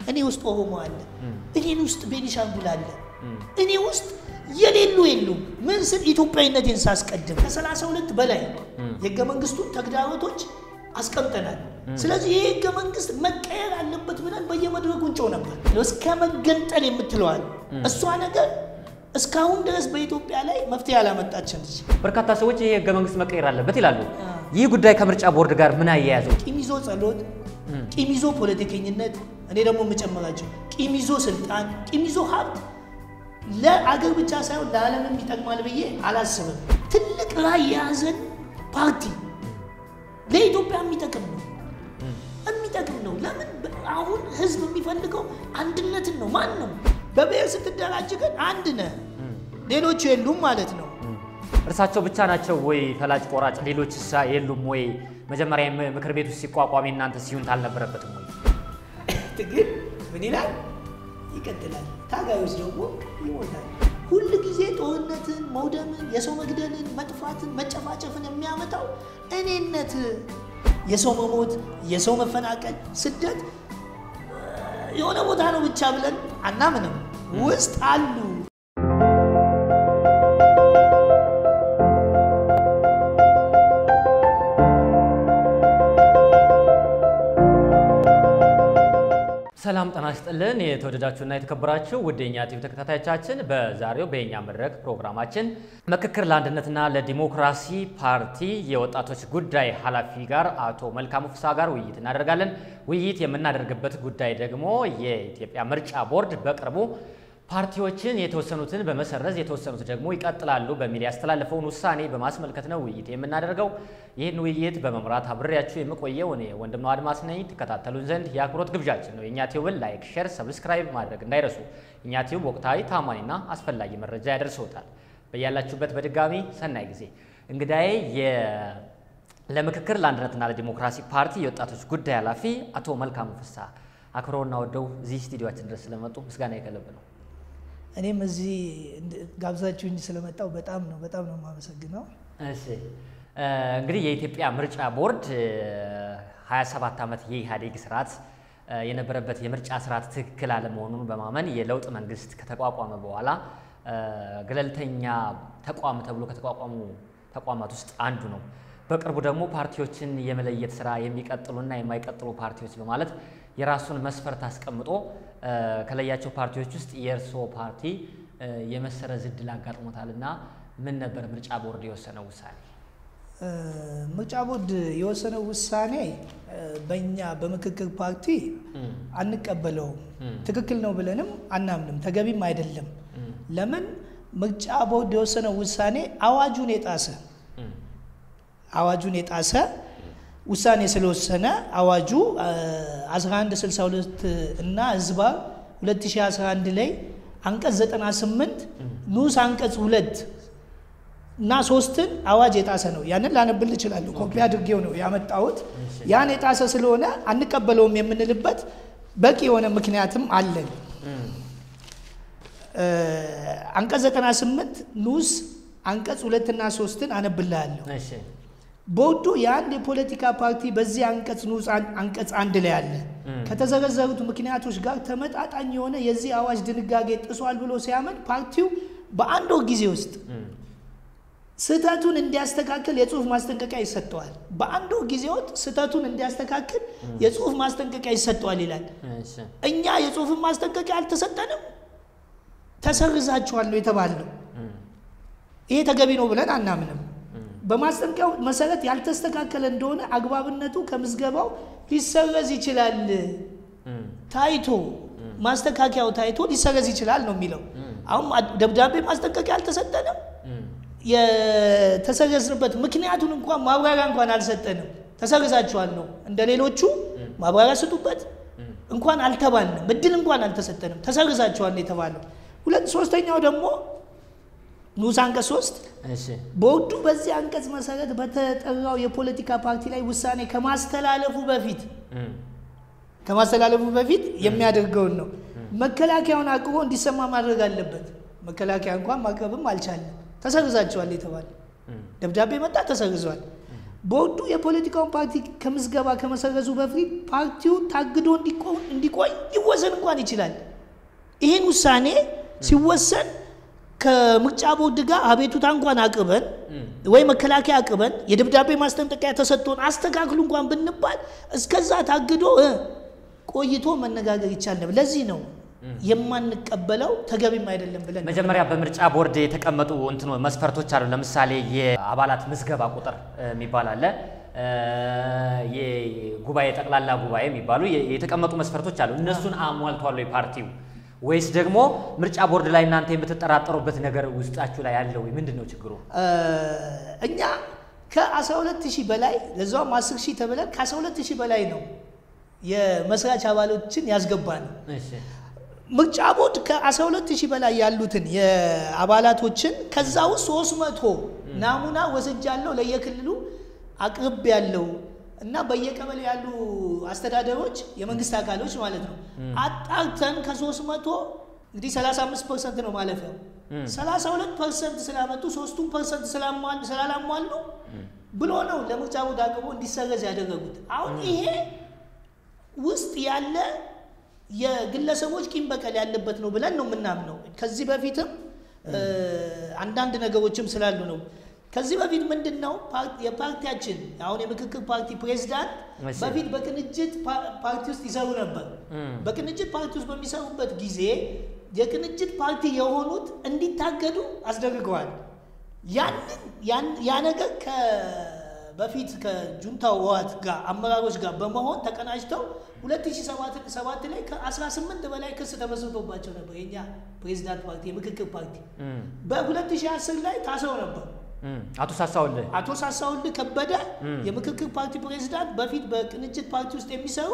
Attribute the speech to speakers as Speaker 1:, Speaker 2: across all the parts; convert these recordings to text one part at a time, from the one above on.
Speaker 1: እኔ ውስጥ ኦሮሞ አለ እኔ ውስጥ ቤኒሻንጉል አለ እኔ ውስጥ የሌሉ ምን ስል ኢትዮጵያዊነትን ሳስቀድም ከ32 በላይ የህገ መንግስቱን ተግዳሮቶች አስቀምጠናል ስለዚህ ይሄ ህገ መንግስት መቀየር አለበት ብለን በየመድረኩ እንጮህ ነበር እስከ መገንጠል የምትለዋል እሷ ነገር እስካሁን ድረስ በኢትዮጵያ ላይ መፍትሄ አላመጣችም
Speaker 2: በርካታ ሰዎች ይሄ ህገ መንግስት መቀየር አለበት ይላሉ ይህ ጉዳይ ከምርጫ ቦርድ ጋር ምን አያያዘው
Speaker 1: ቂሚዞ ጸሎት ቂሚዞ ፖለቲከኝነት እኔ ደግሞ መጨመራቸው ቂሚዞ ስልጣን ቂሚዞ ሀብት ለአገር ብቻ ሳይሆን ለዓለምም ይጠቅማል ብዬ አላስብም ትልቅ ራዕይ ያዘን ፓርቲ ለኢትዮጵያ የሚጠቅም ነው ለምን አሁን ህዝብ የሚፈልገው አንድነትን ነው ማን ነው በብሔር ስትደራጅ ግን አንድ ነህ ሌሎች የሉም ማለት ነው
Speaker 2: እርሳቸው ብቻ ናቸው ወይ ፈላጭ ቆራጭ ሌሎችስ የሉም ወይ መጀመሪያ ምክር ቤቱ ሲቋቋም እናንተ ሲዩን ታልነበረበትም ወይ
Speaker 1: ትግል ምን ይላል ይቀጥላል ታጋዮች ደግሞ ይሞታል ሁሉ ጊዜ ጦርነትን መውደምን የሰው መግደልን መጥፋትን መጨፋጨፍን የሚያመጣው እኔነት የሰው መሞት የሰው መፈናቀል ስደት የሆነ ቦታ ነው ብቻ ብለን አናምንም ውስጥ አሉ ሰላም ጤና ይስጥልን የተወደዳችሁና የተከበራችሁ ወደኛ ቲቪ ተከታታዮቻችን በዛሬው በእኛ መድረክ ፕሮግራማችን ምክክር ለአንድነትና ለዲሞክራሲ ፓርቲ የወጣቶች ጉዳይ ኃላፊ ጋር አቶ መልካሙ ፍሳ ጋር ውይይት እናደርጋለን ውይይት የምናደርግበት ጉዳይ ደግሞ የኢትዮጵያ ምርጫ ቦርድ በቅርቡ ፓርቲዎችን የተወሰኑትን በመሰረዝ የተወሰኑት ደግሞ ይቀጥላሉ በሚል ያስተላለፈውን ውሳኔ በማስመልከት ነው ውይይት የምናደርገው ይህን ውይይት በመምራት አብሬያችሁ የምቆየው እኔ ወንድምነው አድማስ ነኝ ተከታተሉን ዘንድ የአክብሮት ግብዣችን ነው የኛ ቲዩብን ላይክ ሼር ሰብስክራይብ ማድረግ እንዳይረሱ የኛ ቲዩብ ወቅታዊ ታማኝና አስፈላጊ መረጃ ያደርሰውታል በያላችሁበት በድጋሚ ሰናይ ጊዜ እንግዳዬ ለምክክር ለአንድነትና ለዲሞክራሲ ፓርቲ የወጣቶች ጉዳይ ኃላፊ አቶ መልካሙ ፍሳ አክብረውና ወደው እዚህ ስቱዲዮአችን ድረስ ስለመጡ ምስጋና ይከለብ ነው እኔም እዚህ ጋብዛችሁኝ ስለመጣው በጣም ነው ማመሰግነው
Speaker 2: እሺ እንግዲህ የኢትዮጵያ ምርጫ ቦርድ 27 ዓመት የኢህአዴግ ስርዓት የነበረበት የምርጫ ስርዓት ትክክል አለመሆኑን በማመን የለውጥ መንግስት ከተቋቋመ በኋላ ገለልተኛ ተቋም ተብሎ ከተቋቋሙ ተቋማት ውስጥ አንዱ ነው በቅርቡ ደግሞ ፓርቲዎችን የመለየት ስራ የሚቀጥሉና የማይቀጥሉ ፓርቲዎች በማለት የራሱን መስፈርት አስቀምጦ ከለያቸው ፓርቲዎች ውስጥ የርሶ ፓርቲ የመሰረዝ እድል አጋጥሞታልና ምን ነበር ምርጫ ቦርድ የወሰነው ውሳኔ
Speaker 1: ምርጫ ቦርድ የወሰነው ውሳኔ በእኛ በምክክር ፓርቲ አንቀበለው ትክክል ነው ብለንም አናምንም ተገቢም አይደለም ለምን ምርጫ ቦርድ የወሰነው ውሳኔ አዋጁን የጣሰ ውሳኔ ስለወሰነ አዋጁ 1162 እና ህዝባ 2011 ላይ አንቀጽ 98 ንዑስ አንቀጽ 2 እና 3 አዋጅ የጣሰ ነው ያንን ላነብል ይችላል ኮፒ አድርጌው ነው ያመጣሁት ያን የጣሰ ስለሆነ አንቀበለውም የምንልበት በቂ የሆነ ምክንያትም አለን አንቀጽ 98 ንዑስ አንቀጽ 2 እና 3 አነብልሃለሁ እሺ ቦርዱ የአንድ የፖለቲካ ፓርቲ በዚህ አንቀጽ ንዑስ አንቀጽ 1 ላይ አለ ከተዘረዘሩት ምክንያቶች ጋር ተመጣጣኝ የሆነ የዚህ አዋጅ ድንጋጌ ጥሷል ብሎ ሲያመን ፓርቲው በአንድ ወር ጊዜ ውስጥ ስህተቱን እንዲያስተካክል የጽሁፍ ማስጠንቀቂያ ይሰጠዋል በአንድ ወር ጊዜ ውስጥ ስህተቱን እንዲያስተካክል የጽሁፍ ማስጠንቀቂያ ይሰጠዋል ይላል እኛ የጽሁፍ ማስጠንቀቂያ አልተሰጠንም ተሰርዛችኋል ነው የተባለው ይሄ ተገቢ ነው ብለን አናምንም በማስጠንቀቂያው መሰረት ያልተስተካከለ እንደሆነ አግባብነቱ ከምዝገባው ሊሰረዝ ይችላል ታይቶ ማስተካከያው ታይቶ ሊሰረዝ ይችላል ነው የሚለው አሁን ደብዳቤ ማስጠንቀቂያ አልተሰጠንም የተሰረዝንበት ምክንያቱን እንኳን ማብራሪያ እንኳን አልሰጠንም ተሰርዛችኋል ነው እንደሌሎቹ ማብራሪያ ስጡበት እንኳን አልተባልንም እድል እንኳን አልተሰጠንም ተሰርዛችኋል ነው የተባለው ሶስተኛው ደግሞ ንዑስ አንቀጽ 3 እሺ ቦርዱ በዚህ አንቀጽ መሰረት በተጠራው የፖለቲካ ፓርቲ ላይ ውሳኔ ከማስተላለፉ በፊት የሚያደርገው ነው መከላከያውን አቅርቦ እንዲሰማ ማድረግ አለበት መከላከያ እንኳን ማቅረብም አልቻለም ተሰርዛቸዋል የተባለ ደብዳቤ መጣ ተሰርዟል
Speaker 3: ቦርዱ የፖለቲካውን ፓርቲ ከምዝገባ ከመሰረዙ በፊት ፓርቲው ታግዶ እንዲቆይ ይወሰን እንኳን ይችላል። ይሄን ውሳኔ ሲወሰን ከምርጫ ቦርድ ጋር አቤቱታ እንኳን አቅርበን ወይ መከላከያ አቅርበን የደብዳቤ ማስጠንቀቂያ ተሰጥቶን አስተካክሉ እንኳን ብንባል እስከዛ ታግዶ ቆይቶ መነጋገር ይቻል ነበር። ለዚህ ነው የማንቀበለው ተገቢም አይደለም ብለን
Speaker 2: መጀመሪያ በምርጫ ቦርድ የተቀመጡ መስፈርቶች አሉ። ለምሳሌ የአባላት ምዝገባ ቁጥር የሚባል አለ። የጉባኤ ጠቅላላ ጉባኤ የሚባሉ የተቀመጡ መስፈርቶች አሉ። እነሱን አሟልቷል ወይ ፓርቲው ወይስ ደግሞ ምርጫ ቦርድ ላይ እናንተ የምትጠራጠሩበት ነገር ውስጣችሁ ላይ ያለው ምንድነው ችግሩ?
Speaker 3: እኛ ከ12000 በላይ ለዛው 10000 ተብለን ከ12000 በላይ ነው የመስራች አባሎችን ያስገባን። እሺ ምርጫ ቦርድ ከ12000 በላይ ያሉትን የአባላቶችን ከዛው 300 ናሙና ወስጃለሁ ለየክልሉ አቅርብ ያለው እና በየቀበሌ ያሉ አስተዳደሮች የመንግስት አካሎች ማለት ነው አጣርተን ከ300 እንግዲህ 35% ነው ማለት ነው 32% ስላመጡ 3% ስላላሟሉ ብሎ ነው ለምርጫ ቦርድ አቅርቦ እንዲሰረዝ ያደረጉት። አሁን ይሄ ውስጥ ያለ የግለሰቦች ቂም በቀል ያለበት ነው ብለን ነው ምናምነው። ከዚህ በፊትም አንዳንድ ነገሮችም ስላሉ ነው። ከዚህ በፊት ምንድነው የፓርቲያችን አሁን የምክክር ፓርቲ ፕሬዝዳንት በፊት በቅንጅት ፓርቲ ውስጥ ይሰሩ ነበር። በቅንጅት ፓርቲ ውስጥ በሚሰሩበት ጊዜ የቅንጅት ፓርቲ የሆኑት እንዲታገዱ አስደርገዋል። ያ ነገር በፊት ከጁንታው ዋት ጋር አመራሮች ጋር በመሆን ተቀናጅተው 2007 ላይ ከ18 በላይ ክስ ተመስርቶባቸው ነበር። የኛ ፕሬዝዳንት ፓርቲ የምክክር ፓርቲ በ2010 ላይ ታስረው ነበር። አቶ ሳሳውልህ ከበደ የምክክር ፓርቲ ፕሬዝዳንት በፊት በቅንጅት ፓርቲ ውስጥ የሚሰሩ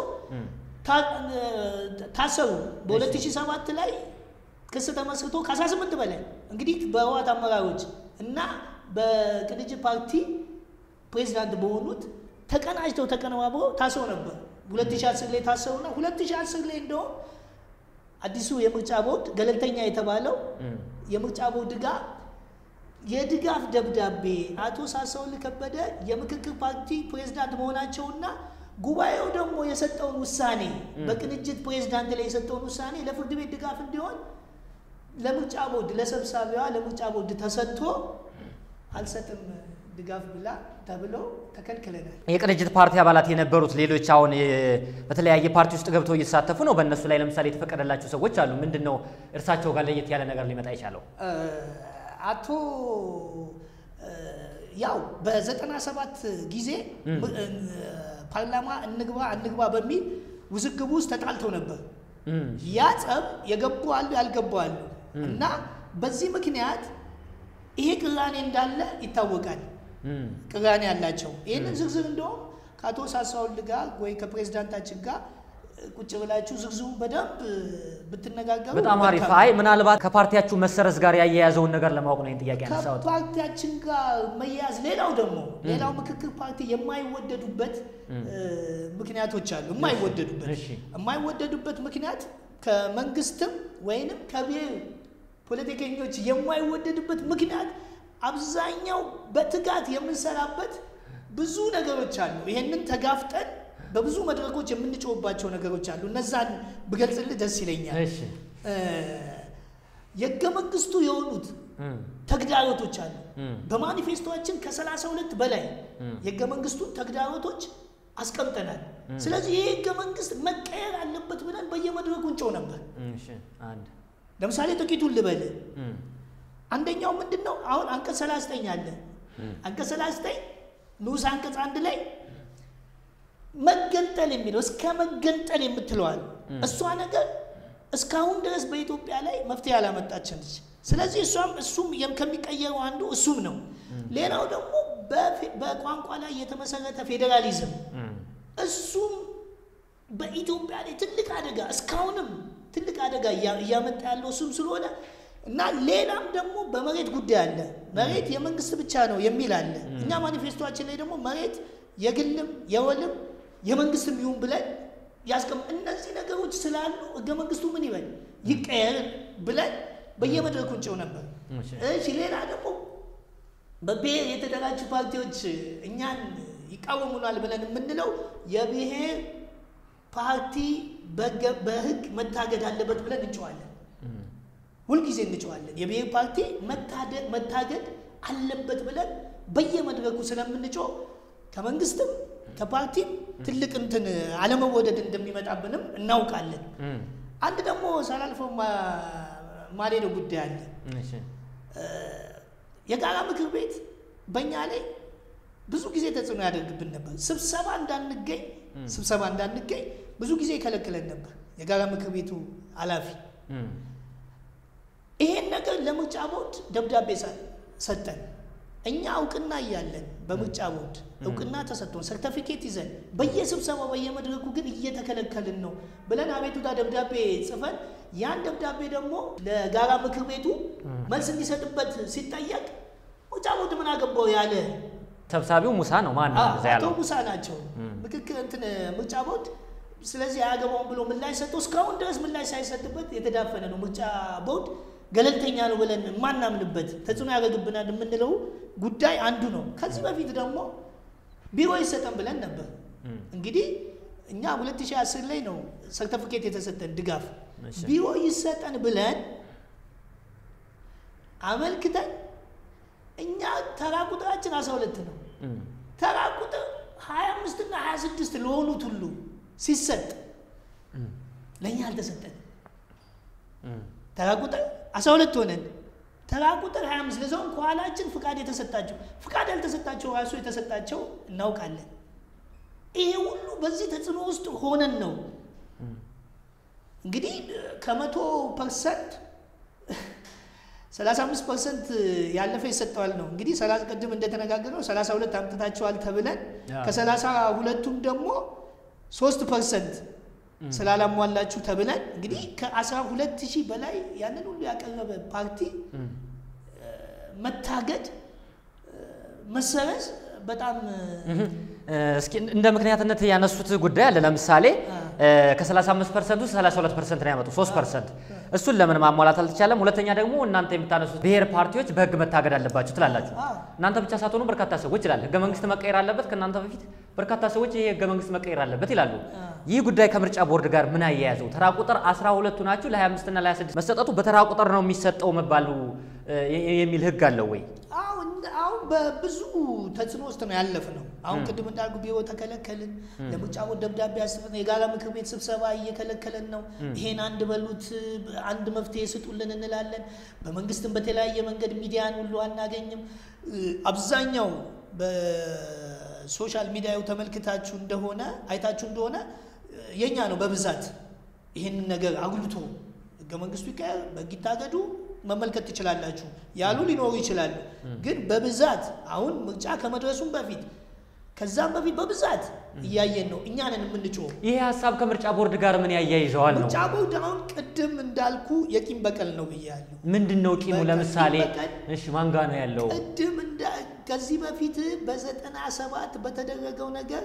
Speaker 3: ታሰሩ። በ2007 ላይ ክስ ተመስርቶ ከ18 በላይ እንግዲህ በህወሓት አመራሮች እና በቅንጅት ፓርቲ ፕሬዝዳንት በሆኑት ተቀናጅተው ተቀነባብረው ታሰው ነበር። 2010 ላይ ታሰሩና 2010 ላይ እንደው አዲሱ የምርጫ ቦርድ ገለልተኛ የተባለው የምርጫ ቦርድ ጋር የድጋፍ ደብዳቤ አቶ ሳሳውልህ ከበደ የምክክር ፓርቲ ፕሬዝዳንት መሆናቸውና ጉባኤው ደግሞ የሰጠውን ውሳኔ በቅንጅት ፕሬዝዳንት ላይ የሰጠውን ውሳኔ ለፍርድ ቤት ድጋፍ እንዲሆን ለምርጫ ቦርድ ለሰብሳቢዋ ለምርጫ ቦርድ ተሰጥቶ አልሰጥም ድጋፍ ብላ ተብሎ ተከልክለናል።
Speaker 2: የቅንጅት ፓርቲ አባላት የነበሩት ሌሎች አሁን በተለያየ ፓርቲ ውስጥ ገብተው እየተሳተፉ ነው። በእነሱ ላይ ለምሳሌ የተፈቀደላቸው ሰዎች አሉ። ምንድነው እርሳቸው ጋር ለየት ያለ ነገር ሊመጣ ይቻለው?
Speaker 3: አቶ ያው በ97 ጊዜ ፓርላማ እንግባ በሚል ውዝግብ ውስጥ ተጣልተው ነበር። ያ ጸብ የገቡ አሉ ያልገቡ አሉ እና በዚህ ምክንያት ይሄ ቅራኔ እንዳለ ይታወቃል። ቅራኔ ያላቸው ይሄንን ዝርዝር እንደውም ከአቶ ሳሳውልህ ጋር ወይ ከፕሬዝዳንታችን ጋር ቁጭ ብላችሁ ዝርዝሩ በደንብ ብትነጋገሩ
Speaker 2: በጣም አሪፍ። አይ ምናልባት ከፓርቲያችሁ መሰረዝ ጋር ያያያዘውን ነገር ለማወቅ ነው ይሄን ጥያቄ ያነሳው።
Speaker 3: ከፓርቲያችን ጋር መያዝ ሌላው ምክክር ፓርቲ የማይወደዱበት ምክንያቶች አሉ። የማይወደዱበት ምክንያት ከመንግስትም ወይንም ከብሔር ፖለቲከኞች የማይወደዱበት ምክንያት አብዛኛው በትጋት የምንሰራበት ብዙ ነገሮች አሉ። ይሄንን ተጋፍጠን በብዙ መድረኮች የምንጮህባቸው ነገሮች አሉ። እነዛን ብገልጽልህ ደስ ይለኛል። እሺ የገመንግስቱ የሆኑት ተግዳሮቶች አሉ። በማኒፌስቶአችን ከ32 በላይ የገመንግስቱን ተግዳሮቶች አስቀምጠናል። ስለዚህ ይሄ ገመንግስት መቀየር አለበት ብለን በየመድረኩ እንጮህ ነበር። እሺ ለምሳሌ ጥቂቱን ልበል። አንደኛው ምንድነው? አሁን አንቀጽ 39 አለ። አንቀጽ 39 ንዑስ አንቀጽ 1 ላይ መገንጠል የሚለው እስከ መገንጠል የምትለዋል እሷ ነገር እስካሁን ድረስ በኢትዮጵያ ላይ መፍትሄ ያላመጣችም። ስለዚህ እሱም ከሚቀየረው አንዱ እሱም ነው። ሌላው ደግሞ በቋንቋ ላይ የተመሰረተ ፌዴራሊዝም እሱም በኢትዮጵያ ላይ ትልቅ አደጋ እስካሁንም ትልቅ አደጋ እያመጣ ያለው እሱም ስለሆነ እና ሌላም ደግሞ በመሬት ጉዳይ አለ። መሬት የመንግስት ብቻ ነው የሚል አለ። እኛ ማኒፌስቶአችን ላይ ደግሞ መሬት የግልም የወልም የመንግስትም ይሁን ብለን እነዚህ ነገሮች ስላሉ ህገ መንግስቱ ምን ይበል ይቀየር ብለን በየመድረኩ እንጨው ነበር። እሺ ሌላ ደግሞ በብሔር የተደራጁ ፓርቲዎች እኛን ይቃወሙናል ብለን የምንለው የብሔር ፓርቲ በህግ መታገድ አለበት ብለን እንጨዋለን። ሁልጊዜ እንጨዋለን። የብሔር ፓርቲ መታገድ አለበት ብለን በየመድረኩ ስለምንጨው ከመንግስትም ከፓርቲም ትልቅ እንትን አለመወደድ እንደሚመጣብንም እናውቃለን። አንድ ደግሞ ሳላልፈው ማሌው ጉዳይ አለ። የጋራ ምክር ቤት በእኛ ላይ ብዙ ጊዜ ተጽዕኖ ያደርግብን ነበር። ስብሰባ እንዳንገኝ ብዙ ጊዜ ይከለክለን ነበር የጋራ ምክር ቤቱ ኃላፊ። ይሄን ነገር ለምርጫ ቦርድ ደብዳቤ ሰጠን። እኛ እውቅና እያለን በምርጫ ቦርድ እውቅና ተሰጥቶን ሰርቲፊኬት ይዘን በየስብሰባው በየመድረኩ ግን እየተከለከልን ነው ብለን አቤቱታ ደብዳቤ ጽፈን ያን ደብዳቤ ደግሞ ለጋራ ምክር ቤቱ መልስ እንዲሰጥበት ሲጠየቅ ምርጫ ቦርድ ምን አገባው ያለ
Speaker 2: ሰብሳቢው ሙሳ ነው። ማን ነው እዛ ያለው?
Speaker 3: ሙሳ ናቸው። ምክክር እንትን ምርጫ ቦርድ ስለዚህ አያገባውም ብሎ ምላሽ ሰጥቶ እስካሁን ድረስ ምላሽ ሳይሰጥበት የተዳፈነ ነው። ምርጫ ቦርድ ገለልተኛ ነው ብለን ማናምንበት ተጽዕኖ ያደርግብናል የምንለው ጉዳይ አንዱ ነው። ከዚህ በፊት ደግሞ ቢሮ ይሰጠን ብለን ነበር። እንግዲህ እኛ 2010 ላይ ነው ሰርቲፊኬት የተሰጠን ድጋፍ። ቢሮ ይሰጠን ብለን አመልክተን እኛ ተራ ቁጥራችን 12 ነው። ተራ ቁጥር 25 እና 26 ለሆኑት ሁሉ ሲሰጥ ለኛ አልተሰጠን። ተራ ቁጥር 12 ሆነን ተራ ቁጥር 25 ለዛው ከኋላችን ፍቃድ ያልተሰጣቸው ራሱ የተሰጣቸው እናውቃለን። ይሄ ሁሉ በዚህ ተጽዕኖ ውስጥ ሆነን ነው እንግዲህ ከ100% 35% ያለፈ ይሰጣል ነው። እንግዲህ 30 ቀድም እንደተነጋገረው 32 አምጥታቸዋል ተብለን ከ32ቱም ደግሞ 3% ስላላሟላችሁ ተብለን እንግዲህ ከ12000 በላይ ያንን ሁሉ ያቀረበ ፓርቲ መታገድ መሰረዝ በጣም
Speaker 2: እስኪ እንደ ምክንያትነት ያነሱት ጉዳይ አለ። ለምሳሌ ከ35% ውስጥ 32% ነው ያመጡ 3%። እሱን ለምን ማሟላት አልተቻለም? ሁለተኛ ደግሞ እናንተ የምታነሱት ብሔር ፓርቲዎች በህግ መታገድ አለባችሁ ትላላችሁ። እናንተ ብቻ ሳትሆኑ በርካታ ሰዎች ይላል ህገ መንግስት መቀየር አለበት። ከእናንተ በፊት በርካታ ሰዎች ይሄ ህገ መንግስት መቀየር አለበት ይላሉ። ይህ ጉዳይ ከምርጫ ቦርድ ጋር ምን አያያዘው? ተራ ቁጥር 12 ናችሁ ለ25 እና ለ26 መሰጠቱ በተራ ቁጥር ነው የሚሰጠው መባሉ የሚል ህግ አለው ወይ?
Speaker 3: አሁን በብዙ ተጽዕኖ ውስጥ ነው ያለፍነው። አሁን ቅድም እንዳልኩ ቢሮ ተከለከልን፣ ለምርጫ ቦርድ ደብዳቤ አስፈን የጋራ ምክር ቤት ስብሰባ እየከለከለን ነው። ይሄን አንድ በሉት አንድ መፍትሄ ስጡልን እንላለን። በመንግስትም በተለያየ መንገድ ሚዲያን ሁሉ አናገኝም። አብዛኛው በሶሻል ሚዲያው ተመልክታችሁ እንደሆነ አይታችሁ እንደሆነ የኛ ነው በብዛት ይሄንን ነገር አጉልቶ ህገ መንግስቱ ይቀየር በህግ ይታገዱ መመልከት ትችላላችሁ ያሉ ሊኖሩ ይችላሉ። ግን በብዛት አሁን ምርጫ ከመድረሱም በፊት ከዛም በፊት በብዛት እያየን ነው። እኛ ነን የምንጮው።
Speaker 2: ይሄ ሐሳብ ከምርጫ ቦርድ ጋር ምን ያያይዘዋል ነው?
Speaker 3: ምርጫ ቦርድ አሁን ቅድም እንዳልኩ የቂም በቀል ነው ብያለሁ።
Speaker 2: ምንድነው ቂሙ? ለምሳሌ እሺ ማን ጋር ነው ያለው?
Speaker 3: ቅድም ከዚህ በፊት በ97 በተደረገው ነገር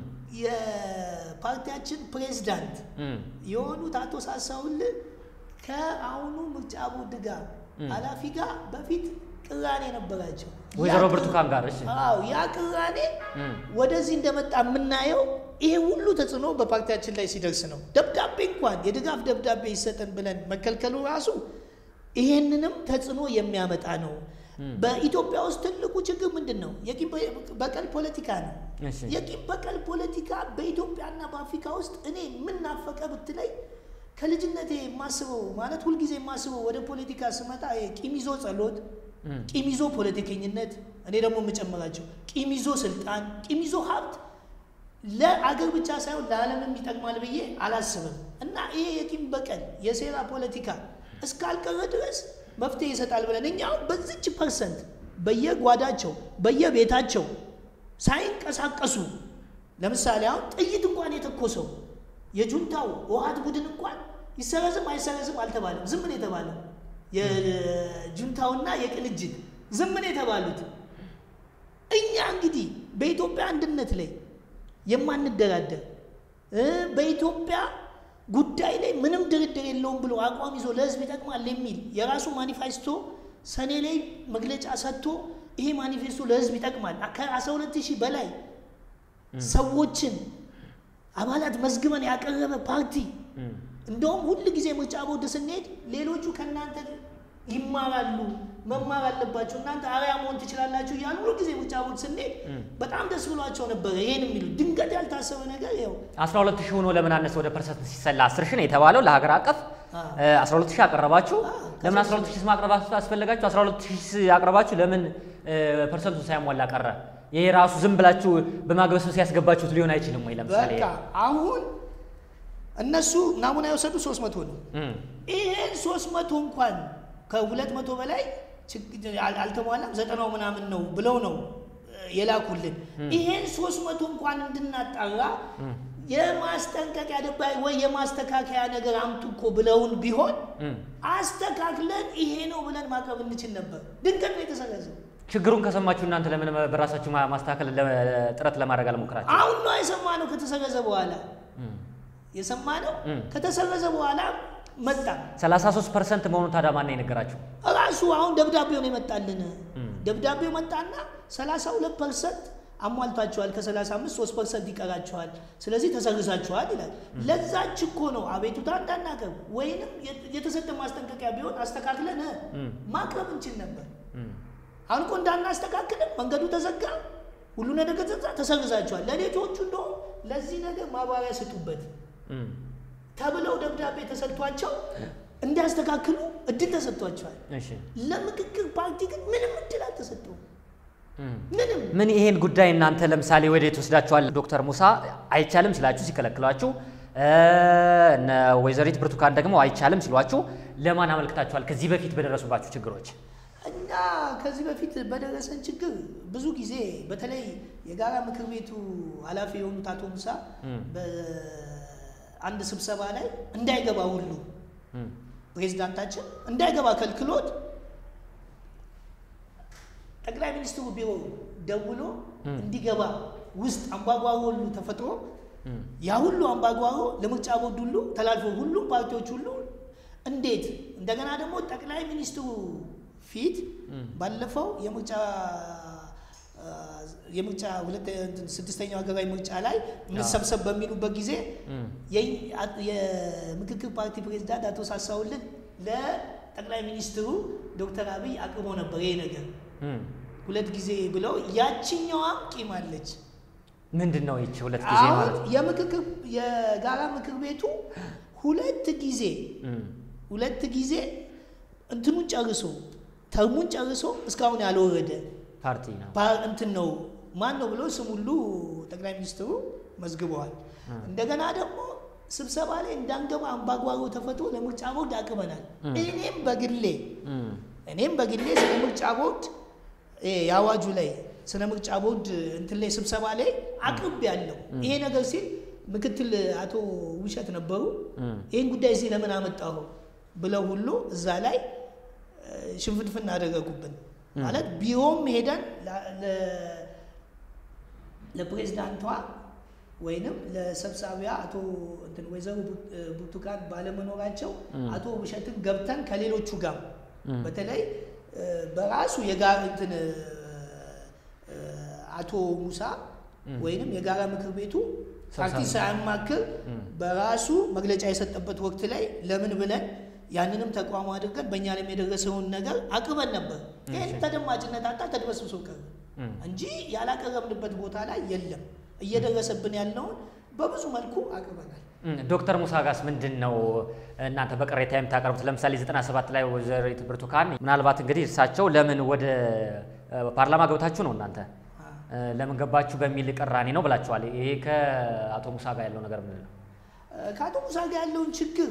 Speaker 3: የፓርቲያችን ፕሬዝዳንት የሆኑት አቶ ሳሳውል ከአሁኑ ምርጫ ቦርድ ጋር ኃላፊ ጋር በፊት ቅራኔ ነበራቸው።
Speaker 2: ወይዘሮ ብርቱካን ጋር እሺ።
Speaker 3: ያ ቅራኔ ወደዚህ እንደመጣ የምናየው ይሄ ሁሉ ተጽዕኖ በፓርቲያችን ላይ ሲደርስ ነው። ደብዳቤ እንኳን የድጋፍ ደብዳቤ ይሰጠን ብለን መከልከሉ ራሱ ይሄንንም ተጽዕኖ የሚያመጣ ነው። በኢትዮጵያ ውስጥ ትልቁ ችግር ምንድነው? የቂም በቀል ፖለቲካ ነው። የቂም በቀል ፖለቲካ በኢትዮጵያና በአፍሪካ ውስጥ እኔ ምን ናፈቀ ብትለይ ከልጅነቴ የማስበው ማለት ሁልጊዜ የማስበው ወደ ፖለቲካ ስመጣ ቂም ይዞ ጸሎት፣ ቂም ይዞ ፖለቲከኝነት፣ እኔ ደግሞ የምጨምራቸው ቂም ይዞ ስልጣን፣ ቂም ይዞ ሀብት ለአገር ብቻ ሳይሆን ለዓለምም ይጠቅማል ብዬ አላስብም። እና ይሄ የቂም በቀል የሴራ ፖለቲካ እስካልቀረ ድረስ መፍትሄ ይሰጣል ብለን እኛው በዚች ፐርሰንት በየጓዳቸው በየቤታቸው ሳይንቀሳቀሱ ለምሳሌ አሁን ጥይት እንኳን የተኮሰው የጁንታው ወሃት ቡድን እንኳን ይሰረዝም አይሰረዝም አልተባለም። ዝም ነው የተባለው። የጁንታውና የቅንጅት ዝም ነው የተባሉት። እኛ እንግዲህ በኢትዮጵያ አንድነት ላይ የማንደራደር በኢትዮጵያ ጉዳይ ላይ ምንም ድርድር የለውም ብሎ አቋም ይዞ ለህዝብ ይጠቅማል የሚል የራሱ ማኒፌስቶ ሰኔ ላይ መግለጫ ሰጥቶ ይሄ ማኒፌስቶ ለህዝብ ይጠቅማል ከ12000 በላይ ሰዎችን አባላት መዝግበን ያቀረበ ፓርቲ እንደውም ሁሉ ጊዜ ምርጫ ቦርድ ስንሄድ ሌሎቹ ከናንተ ይማራሉ መማር አለባችሁ እናንተ አሪያ መሆን ትችላላችሁ ያሉ ሁሉ ጊዜ ምርጫ ቦርድ ስንሄድ በጣም ደስ ብሏቸው ነበር ይሄን የሚሉ ድንገት ያልታሰበ ነገር ያው
Speaker 2: 12000 ሆኖ ለምን አነሰ ወደ ፐርሰንት ሲሰላ 10000 ነው የተባለው ለሀገር አቀፍ 12000 አቀረባችሁ ለምን 12000 ማቅረባችሁ አስፈልጋችሁ 12000 ያቀረባችሁ ለምን ፐርሰንቱ ሳይሟላ ቀረ ይሄ ራሱ ዝም ብላችሁ በማግበስበስ ያስገባችሁት ሊሆን አይችልም ወይ ለምሳሌ
Speaker 3: በቃ አሁን እነሱ ናሙና የወሰዱ 300 ነው ይሄን 300 እንኳን ከ200 በላይ አልተሟላም 90 ምናምን ነው ብለው ነው የላኩልን ይሄን 300 እንኳን እንድናጣራ የማስጠንቀቂያ ደባይ ወይ የማስተካከያ ነገር አምጡኮ ብለውን ቢሆን አስተካክለን ይሄ ነው ብለን ማቅረብ እንችል ነበር ድንገት ነው የተሰረዘው
Speaker 2: ችግሩን ከሰማችሁ እናንተ ለምን በራሳችሁ ማስተካከል ጥረት ለማድረግ አልሞከራችሁ
Speaker 3: አሁን ነው የሰማነው ከተሰረዘ በኋላ የሰማነው ከተሰረዘ በኋላ መጣ 33%
Speaker 2: መሆኑን ታዲያ ማን ነው የነገራችሁ
Speaker 3: ራሱ አሁን ደብዳቤው ነው የመጣልን ደብዳቤው መጣና 32% አሟልታችኋል ከ35 3% ይቀራችኋል ስለዚህ ተሰርዛችኋል ይላል ለዛች እኮ ነው አቤቱታ እንዳናቀርብ ወይንም የተሰጠ ማስጠንቀቂያ ቢሆን አስተካክለን ማቅረብ እንችል ነበር አሁን እኮ እንዳናስተካክል መንገዱ ተዘጋ ሁሉ ነገር ተሰርዛችኋል ለሌቶቹ እንደው ለዚህ ነገር ማባሪያ ስጡበት ተብለው ደብዳቤ ተሰጥቷቸው እንዲያስተካክሉ እድል ተሰጥቷቸዋል እሺ ለምክክር ፓርቲ ግን ምንም እድል አልተሰጠውም ምን
Speaker 2: ይሄን ጉዳይ እናንተ ለምሳሌ ወዴት ወስዳችኋል ዶክተር ሙሳ አይቻልም ሲላችሁ ሲከለክሏችሁ እነ ወይዘሪት ብርቱካን ደግሞ አይቻልም ሲሏችሁ ለማን አመልክታችኋል ከዚህ በፊት በደረሱባችሁ ችግሮች
Speaker 3: እና ከዚህ በፊት በደረሰን ችግር ብዙ ጊዜ በተለይ የጋራ ምክር ቤቱ ኃላፊ የሆኑት አቶ ሙሳ በአንድ ስብሰባ ላይ እንዳይገባ ሁሉ ፕሬዝዳንታችን እንዳይገባ ከልክሎት ጠቅላይ ሚኒስትሩ ቢሮ ደውሎ እንዲገባ ውስጥ አምባጓሮ ሁሉ ተፈጥሮ ያ ሁሉ አምባጓሮ ለምርጫ ቦርድ ሁሉ ተላልፎ ሁሉ ፓርቲዎች ሁሉ እንዴት እንደገና ደግሞ ጠቅላይ ሚኒስትሩ ፊት ባለፈው የምርጫ ስድስተኛው ሀገራዊ ምርጫ ላይ እንሰብሰብ በሚሉበት ጊዜ የምክክር ፓርቲ ፕሬዝዳንት አቶ ሳሳውልን ለጠቅላይ ሚኒስትሩ ዶክተር አብይ አቅርቦ ነበር ይሄ ነገር ሁለት ጊዜ ብለው ያቺኛዋ ቂም አለች
Speaker 2: ምንድነው ይቺ ሁለት ጊዜ ማለት
Speaker 3: የምክክር የጋራ ምክር ቤቱ ሁለት ጊዜ እንትኑን ጨርሶ ተርሙን ጨርሶ እስካሁን ያልወረደ
Speaker 2: ፓርቲ ነው
Speaker 3: እንትን ነው ማን ነው ብሎ ስም ሁሉ ጠቅላይ ሚኒስትሩ መዝግበዋል እንደገና ደግሞ ስብሰባ ላይ እንዳንገባ አምባጓሮ ተፈጥሮ ለምርጫ ቦርድ አቅርበናል እኔም በግሌ ስለ ምርጫ ቦርድ ያዋጁ ላይ ስለ ምርጫ ቦርድ እንትን ላይ ስብሰባ ላይ አቅርብ ያለው ይሄ ነገር ሲል ምክትል አቶ ውሸት ነበሩ ይሄን ጉዳይ እዚህ ለምን አመጣው ብለው ሁሉ እዛ ላይ ሽንፍንፍን አደረጉብን ማለት ቢሮም ሄደን ለፕሬዝዳንቷ ወይንም ለሰብሳቢያ አቶ እንትን ወይዘሮ ብርቱካን ባለመኖራቸው አቶ ውሸትን ገብተን ከሌሎቹ ጋር በተለይ በራሱ የጋራ እንትን አቶ ሙሳ ወይንም የጋራ ምክር ቤቱ ፓርቲ ሳያማክር በራሱ መግለጫ የሰጠበት ወቅት ላይ ለምን ብለን ያንንም ተቋም አድርገን በእኛ ላይ የደረሰውን ነገር አቅርበን ነበር ይሄን ተደማጭነት አጣ ተድበስብሶ ቀረ እንጂ ያላቀረብንበት ቦታ ላይ የለም እየደረሰብን ያለውን በብዙ መልኩ አቅርበናል
Speaker 2: ዶክተር ሙሳ ጋስ ምንድነው እናንተ በቅሬታ የምታቀርቡት ለምሳሌ 97 ላይ ወይዘሪት ብርቱካን ምናልባት እንግዲህ እርሳቸው ለምን ወደ ፓርላማ ገብታችሁ ነው እናንተ ለምን ገባችሁ በሚል ቅራኔ ነው ብላችኋል ይሄ ከአቶ ሙሳ ጋር ያለው ነገር ምንድነው
Speaker 3: ከአቶ ሙሳ ጋር ያለውን ችግር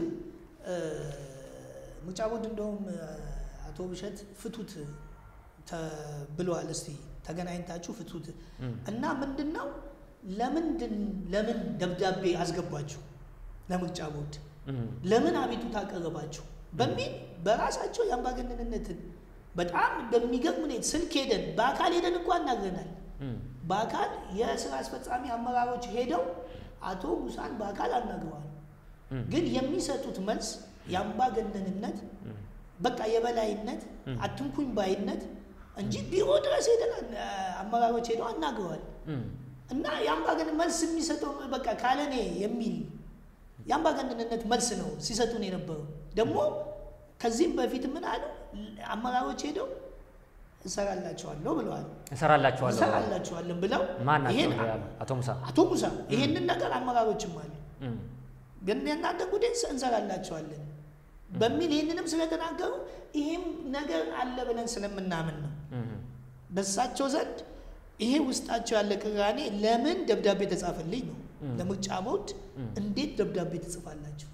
Speaker 3: ምርጫ ቦርድ እንደውም አቶ ብሸት ፍቱት ብለዋል እስቲ ተገናኝታችሁ ፍቱት እና ምንድነው ለምን ደብዳቤ አስገባችሁ ለምርጫ ቦርድ ለምን አቤቱታ አቀረባችሁ በሚል በራሳቸው ያምባገነንነትን በጣም በሚገርም ሁኔታ ስልክ ሄደን በአካል ሄደን እንኳን እናገናል በአካል የሥራ አስፈጻሚ አመራሮች ሄደው አቶ ሙሳን በአካል አናግረዋል ግን የሚሰጡት መልስ ያምባገነንነት በቃ የበላይነት አትንኩኝ ባይነት እንጂ ቢሮ ድረስ ሄደን አመራሮች ሄደው አናግረዋል እና የአምባገነን መልስ የሚሰጠው በቃ ካለኔ የሚል የአምባገነንነት መልስ ነው ሲሰጡን የነበረው። ደግሞ ከዚህም በፊት ምን አሉ አመራሮች ሄደው እንሰራላቸዋለሁ ብለዋል። እንሰራላቸዋለን ብለው
Speaker 2: ማናቸው?
Speaker 3: አቶ ሙሳ ይሄንን ነገር አመራሮችም አሉ ግን እናንተ ጉዴን እንሰራላቸዋለን በሚል ይሄንንም ስለተናገሩ ይሄም ነገር አለ ብለን ስለምናምን ነው በሳቸው ዘንድ ይሄ ውስጣቸው ያለ ቅራኔ ለምን ደብዳቤ ተጻፈልኝ ነው። ለምርጫ ቦርድ እንዴት ደብዳቤ ተጽፋላችሁ?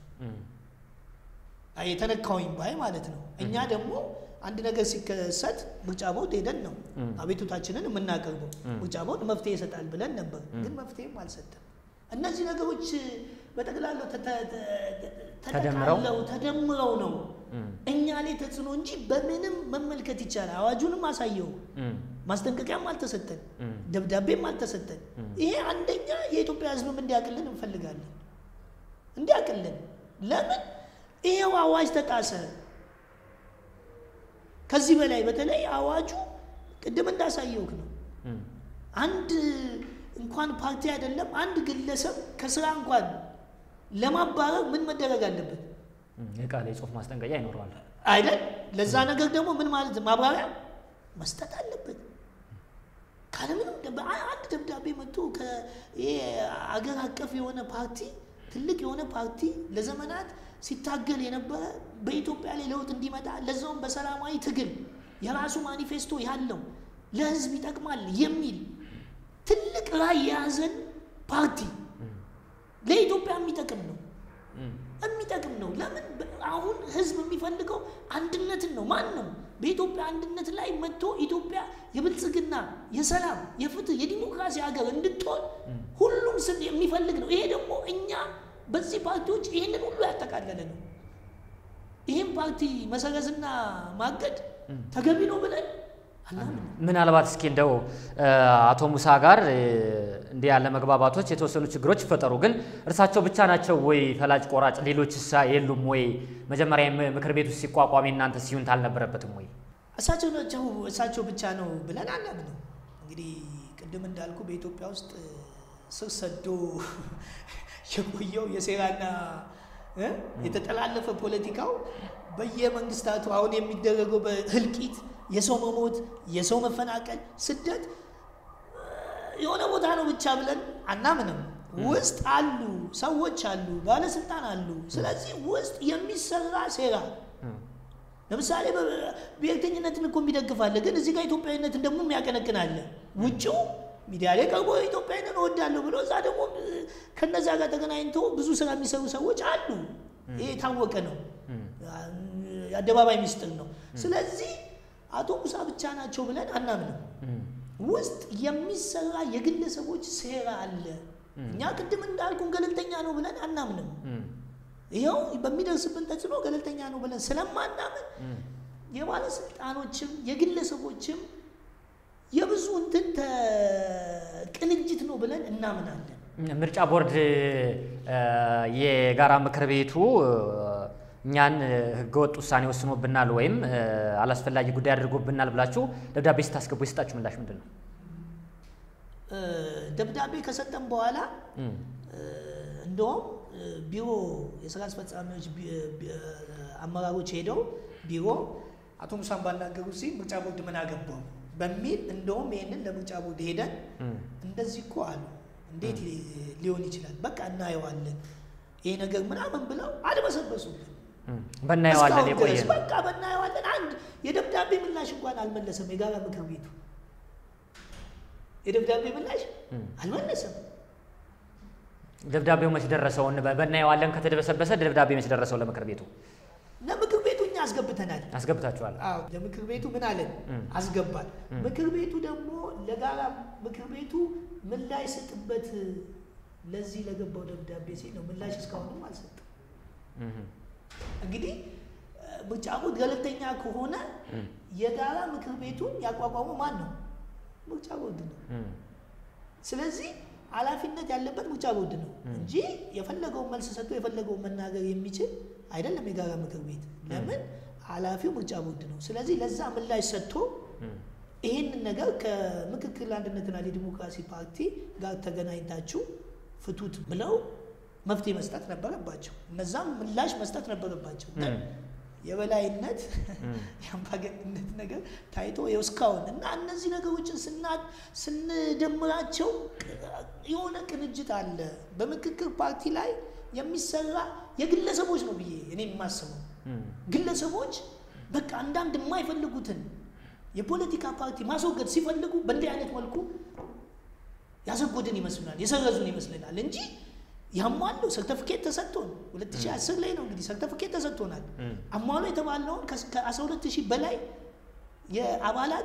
Speaker 3: የተነካውኝ ባይ ማለት ነው። እኛ ደግሞ አንድ ነገር ሲከሰት ምርጫ ቦርድ ሄደን ነው አቤቱታችንን የምናቀርበው። ምርጫ ቦርድ መፍትሄ ይሰጣል ብለን ነበር ግን መፍትሄም አልሰጠም። እነዚህ ነገሮች በጠቅላላው ተደምረው ነው እኛ ላይ ተጽዕኖ እንጂ በምንም መመልከት ይቻላል። አዋጁንም አሳየው ማስጠንቀቂያም አልተሰጠን ደብዳቤም አልተሰጠን። ይሄ አንደኛ የኢትዮጵያ ሕዝብም እንዲያቅልን እንፈልጋለን እንዲያቅልን። ለምን ይሄው አዋጅ ተጣሰ? ከዚህ በላይ በተለይ አዋጁ ቅድም እንዳሳየውክ ነው። አንድ እንኳን ፓርቲ አይደለም አንድ ግለሰብ ከስራ እንኳን ለማባረር ምን መደረግ አለበት?
Speaker 2: የቃል የጽሁፍ ማስጠንቀቂያ ይኖራል
Speaker 3: አይደል? ለዛ ነገር ደግሞ ምን ማለት ማብራሪያ መስጠት አለበት። ካለምንም አንድ ደብዳቤ መጥቶ ከአገር አቀፍ የሆነ ፓርቲ ትልቅ የሆነ ፓርቲ ለዘመናት ሲታገል የነበረ በኢትዮጵያ ላይ ለውጥ እንዲመጣ ለዛውም በሰላማዊ ትግል የራሱ ማኒፌስቶ ያለው ለህዝብ ይጠቅማል የሚል ትልቅ ራዕይ የያዘን ፓርቲ ለኢትዮጵያ የሚጠቅም ነው። ለምን አሁን ህዝብ የሚፈልገው አንድነትን ነው። ማን ነው በኢትዮጵያ አንድነት ላይ መጥቶ ኢትዮጵያ የብልጽግና የሰላም የፍትህ የዲሞክራሲ ሀገር እንድትሆን ሁሉም የሚፈልግ ነው። ይሄ ደግሞ እኛ በዚህ ፓርቲዎች ይሄንን ሁሉ ያጠቃለለ ነው። ይሄን ፓርቲ መሰረዝና ማገድ ተገቢ ነው ብለን
Speaker 2: ምናልባት እስኪ እንደው አቶ ሙሳ ጋር እንዲህ ያለ መግባባቶች የተወሰኑ ችግሮች ይፈጠሩ ግን እርሳቸው ብቻ ናቸው ወይ ፈላጭ ቆራጭ? ሌሎችስ የሉም ወይ? መጀመሪያ ምክር ቤቱ ሲቋቋም እናንተ ሲዩን አልነበረበትም ወይ?
Speaker 3: እሳቸው ብቻ ነው ብለን አናምንም። እንግዲህ ቅድም እንዳልኩ በኢትዮጵያ ውስጥ ስር ሰዶ የቆየው የሴራና የተጠላለፈ ፖለቲካው በየመንግስታቱ አሁን የሚደረገው በህልቂት የሰው መሞት የሰው መፈናቀል ስደት የሆነ ቦታ ነው ብቻ ብለን አናምንም። ውስጥ አሉ ሰዎች አሉ ባለስልጣን አሉ። ስለዚህ ውስጥ የሚሰራ ሴራ ለምሳሌ በብሔርተኝነትን እኮ የሚደግፋለ ግን እዚህ ጋር ኢትዮጵያዊነትን ደግሞ የሚያቀነቅናለ ውጪው ሚዲያ ላይ ቀርቦ ኢትዮጵያዊነትን እወዳለሁ ብሎ እዛ ደግሞ ከነዛ ጋር ተገናኝቶ ብዙ ስራ የሚሰሩ ሰዎች አሉ። ይሄ ታወቀ ነው የአደባባይ ሚስጥር ነው። ስለዚህ አቶ ሙሳ ብቻ ናቸው ብለን አናምንም። ውስጥ የሚሰራ የግለሰቦች ሴራ አለ። እኛ ቅድም እንዳልኩን ገለልተኛ ነው ብለን አናምንም። ይሄው በሚደርስብን ተጽዕኖ ገለልተኛ ነው ብለን ስለማናምን የባለስልጣኖችም የግለሰቦችም የብዙ እንትን ቅንጅት ነው ብለን እናምናለን።
Speaker 2: ምርጫ ቦርድ የጋራ ምክር ቤቱ እኛን ህገወጥ ውሳኔ ወስኖብናል ወይም አላስፈላጊ ጉዳይ አድርጎብናል ብላችሁ ደብዳቤ ስታስገቡ ይስጣችሁ ምላሽ ምንድነው?
Speaker 3: ደብዳቤ ከሰጠን በኋላ እንደውም ቢሮ የሥራ አስፈጻሚዎች አመራሮች ሄደው ቢሮ አቶ ሙሳን ባናገሩ ሲል ምርጫ ቦርድ ምን አገባው በሚል እንደውም ይሄንን ለምርጫ ቦርድ ሄደን እንደዚህ እኮ አሉ እንዴት ሊሆን ይችላል በቃ እናየዋለን ይሄ ነገር ምናምን ብለው አልበሰበሱብን።
Speaker 2: በእናየዋለን የቆየ
Speaker 3: በቃ በእናየዋለን አንድ የደብዳቤ ምላሽ እንኳን አልመለሰም። የጋራ ምክር ቤቱ የደብዳቤ ምላሽ አልመለሰም።
Speaker 2: ደብዳቤው መች ደረሰው? በእናየዋለን ከተደበሰበሰ ደብዳቤ መች ደረሰው ለምክር ቤቱ?
Speaker 3: ለምክር ቤቱ እኛ አስገብተናል።
Speaker 2: አስገብታችኋል?
Speaker 3: አዎ ለምክር ቤቱ ምን አለን? አስገባል። ምክር ቤቱ ደግሞ ለጋራ ምክር ቤቱ ምላሽ ስጥበት ለዚህ ለገባው ደብዳቤ ሲል ነው ምላሽ እስካሁንም አልሰጠም። እንግዲህ ምርጫ ቦርድ ገለልተኛ ከሆነ የጋራ ምክር ቤቱን ያቋቋመው ማን ነው? ምርጫ ቦርድ ነው። ስለዚህ ኃላፊነት ያለበት ምርጫ ቦርድ ነው እንጂ የፈለገውን መልስ ሰጥቶ የፈለገውን መናገር የሚችል አይደለም የጋራ ምክር ቤት። ለምን ኃላፊው ምርጫ ቦርድ ነው። ስለዚህ ለዛ ምላሽ ሰጥቶ ይሄንን ነገር ከምክክር ለአንድነትና ለዲሞክራሲ ፓርቲ ጋር ተገናኝታችሁ ፍቱት ብለው መፍትሄ መስጠት ነበረባቸው። እነዛም ምላሽ መስጠት ነበረባቸው። የበላይነት የአምባገነንነት ነገር ታይቶ እስካሁን እና እነዚህ ነገሮችን ስንደምራቸው የሆነ ቅንጅት አለ በምክክር ፓርቲ ላይ የሚሰራ የግለሰቦች ነው ብዬ እኔ የማስበው። ግለሰቦች በቃ አንዳንድ የማይፈልጉትን የፖለቲካ ፓርቲ ማስወገድ ሲፈልጉ በእንዲህ አይነት መልኩ ያሰጎድን ይመስልናል፣ የሰረዙን ይመስልናል እንጂ ያሟሉ ሰርቲፊኬት ተሰጥቶን 2010 ላይ ነው እንግዲህ ሰርቲፊኬት ተሰጥቶናል። አሟሉ የተባለውን ከ12000 በላይ የአባላት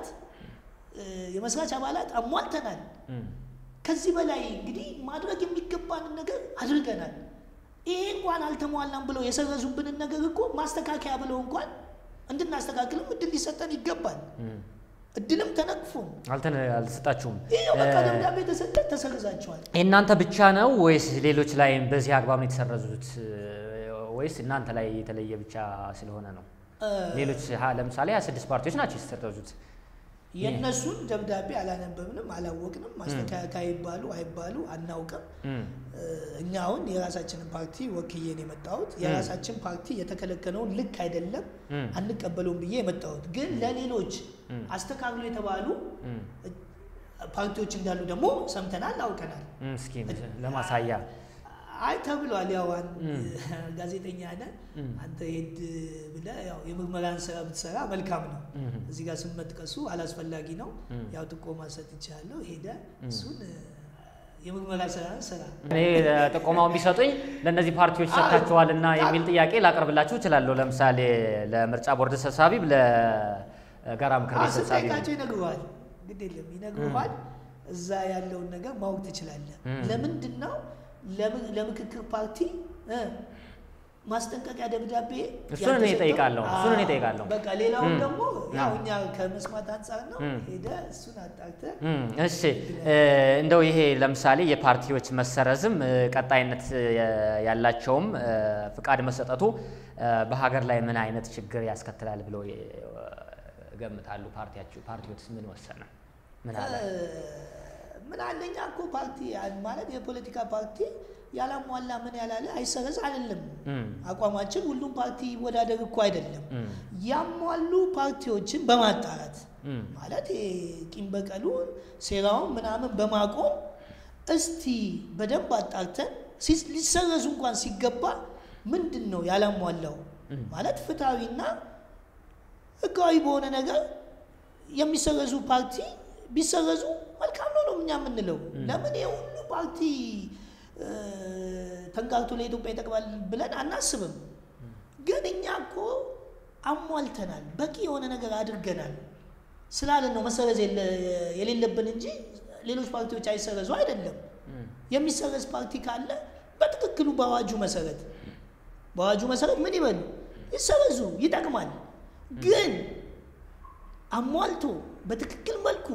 Speaker 3: የመስራች አባላት አሟልተናል። ከዚህ በላይ እንግዲህ ማድረግ የሚገባን ነገር አድርገናል። ይሄ እንኳን አልተሟላም ብለው የሰረዙብንን ነገር እኮ ማስተካከያ ብለው እንኳን እንድናስተካክልም እድል ሊሰጠን ይገባል። እድልም ተነቅፉን
Speaker 2: አልተሰጣችሁም።
Speaker 3: ይሄ በቃ ደብዳቤ ተሰርዛችኋል።
Speaker 2: እናንተ ብቻ ነው ወይስ ሌሎች ላይ በዚህ አግባብ ነው የተሰረዙት ወይስ እናንተ ላይ የተለየ ብቻ ስለሆነ ነው? ሌሎች ለምሳሌ 26 ፓርቲዎች ናቸው የተሰረዙት።
Speaker 3: የነሱን ደብዳቤ አላነበብንም፣ አላወቅንም። ማስተካከያ ይባሉ አይባሉ አናውቅም። እኛ አሁን የራሳችንን ፓርቲ ወክዬን የመጣሁት የራሳችን ፓርቲ የተከለከለውን ልክ አይደለም አንቀበለውም ብዬ የመጣሁት ግን ለሌሎች አስተካክሎ የተባሉ ፓርቲዎች እንዳሉ ደግሞ ሰምተናል፣ አውቀናል።
Speaker 2: እስኪ ለማሳያ
Speaker 3: አይ ተብሏል። ያው ጋዜጠኛ ነህ አንተ ሄድ ብለህ ያው የምርመራን ስራ ብትሰራ መልካም ነው። እዚህ ጋር ስም መጥቀሱ አላስፈላጊ ነው። ያው ጥቆማ ሰጥቻለሁ፣ ሄደ እሱን የምርመራ ስራ
Speaker 2: እኔ ጥቆማውን ቢሰጡኝ ለነዚህ ፓርቲዎች ሰጥታችኋልና የሚል ጥያቄ ላቀርብላችሁ እችላለሁ። ለምሳሌ ለምርጫ ቦርድ ሰብሳቢ ለጋራ ምክር ቤት ሰብሳቢ
Speaker 3: አስተካክሎ ይነግሩሃል። ግድ የለም ይነግሩሃል። እዛ ያለውን ነገር ማወቅ ትችላለህ። ለምንድነው ለምክክር ፓርቲ ማስጠንቀቂያ ደብዳቤ
Speaker 2: እሱን እኔ እጠይቃለሁ።
Speaker 3: በቃ ሌላውን ደግሞ ያው እኛ ከመስማት አንፃር ነው ሄደ እሱን አጣርተህ
Speaker 2: እሺ። እንደው ይሄ ለምሳሌ የፓርቲዎች መሰረዝም ቀጣይነት ያላቸውም ፍቃድ መሰጠቱ በሀገር ላይ ምን አይነት ችግር ያስከትላል ብለው ገምታሉ? ፓርቲዎች ምን ወሰነ? ምን አለኛ እኮ ፓርቲ ማለት የፖለቲካ ፓርቲ ያላሟላ ምን ያላለ አይሰረዝ አይደለም አቋማችን። ሁሉም ፓርቲ ወዳደር እኮ አይደለም። ያሟሉ ፓርቲዎችን በማጣራት ማለት ቂም በቀሉን ሴራውን ምናምን በማቆም እስቲ በደንብ አጣርተን ሊሰረዙ እንኳን ሲገባ ምንድነው ያላሟላው ማለት ፍትሃዊና ህጋዊ በሆነ ነገር የሚሰረዙ ፓርቲ ቢሰረዙ መልካም ነው እኛ የምንለው። ለምን የሁሉ ፓርቲ ተንጋርቶ ለኢትዮጵያ ይጠቅማል ብለን አናስብም። ግን እኛ እኮ አሟልተናል፣ በቂ የሆነ ነገር አድርገናል ስላለን ነው መሰረዝ የሌለብን እንጂ ሌሎች ፓርቲዎች አይሰረዙ አይደለም። የሚሰረዝ ፓርቲ ካለ በትክክሉ በአዋጁ መሰረት ምን ይበሉ ይሰረዙ፣ ይጠቅማል። ግን አሟልቶ በትክክል መልኩ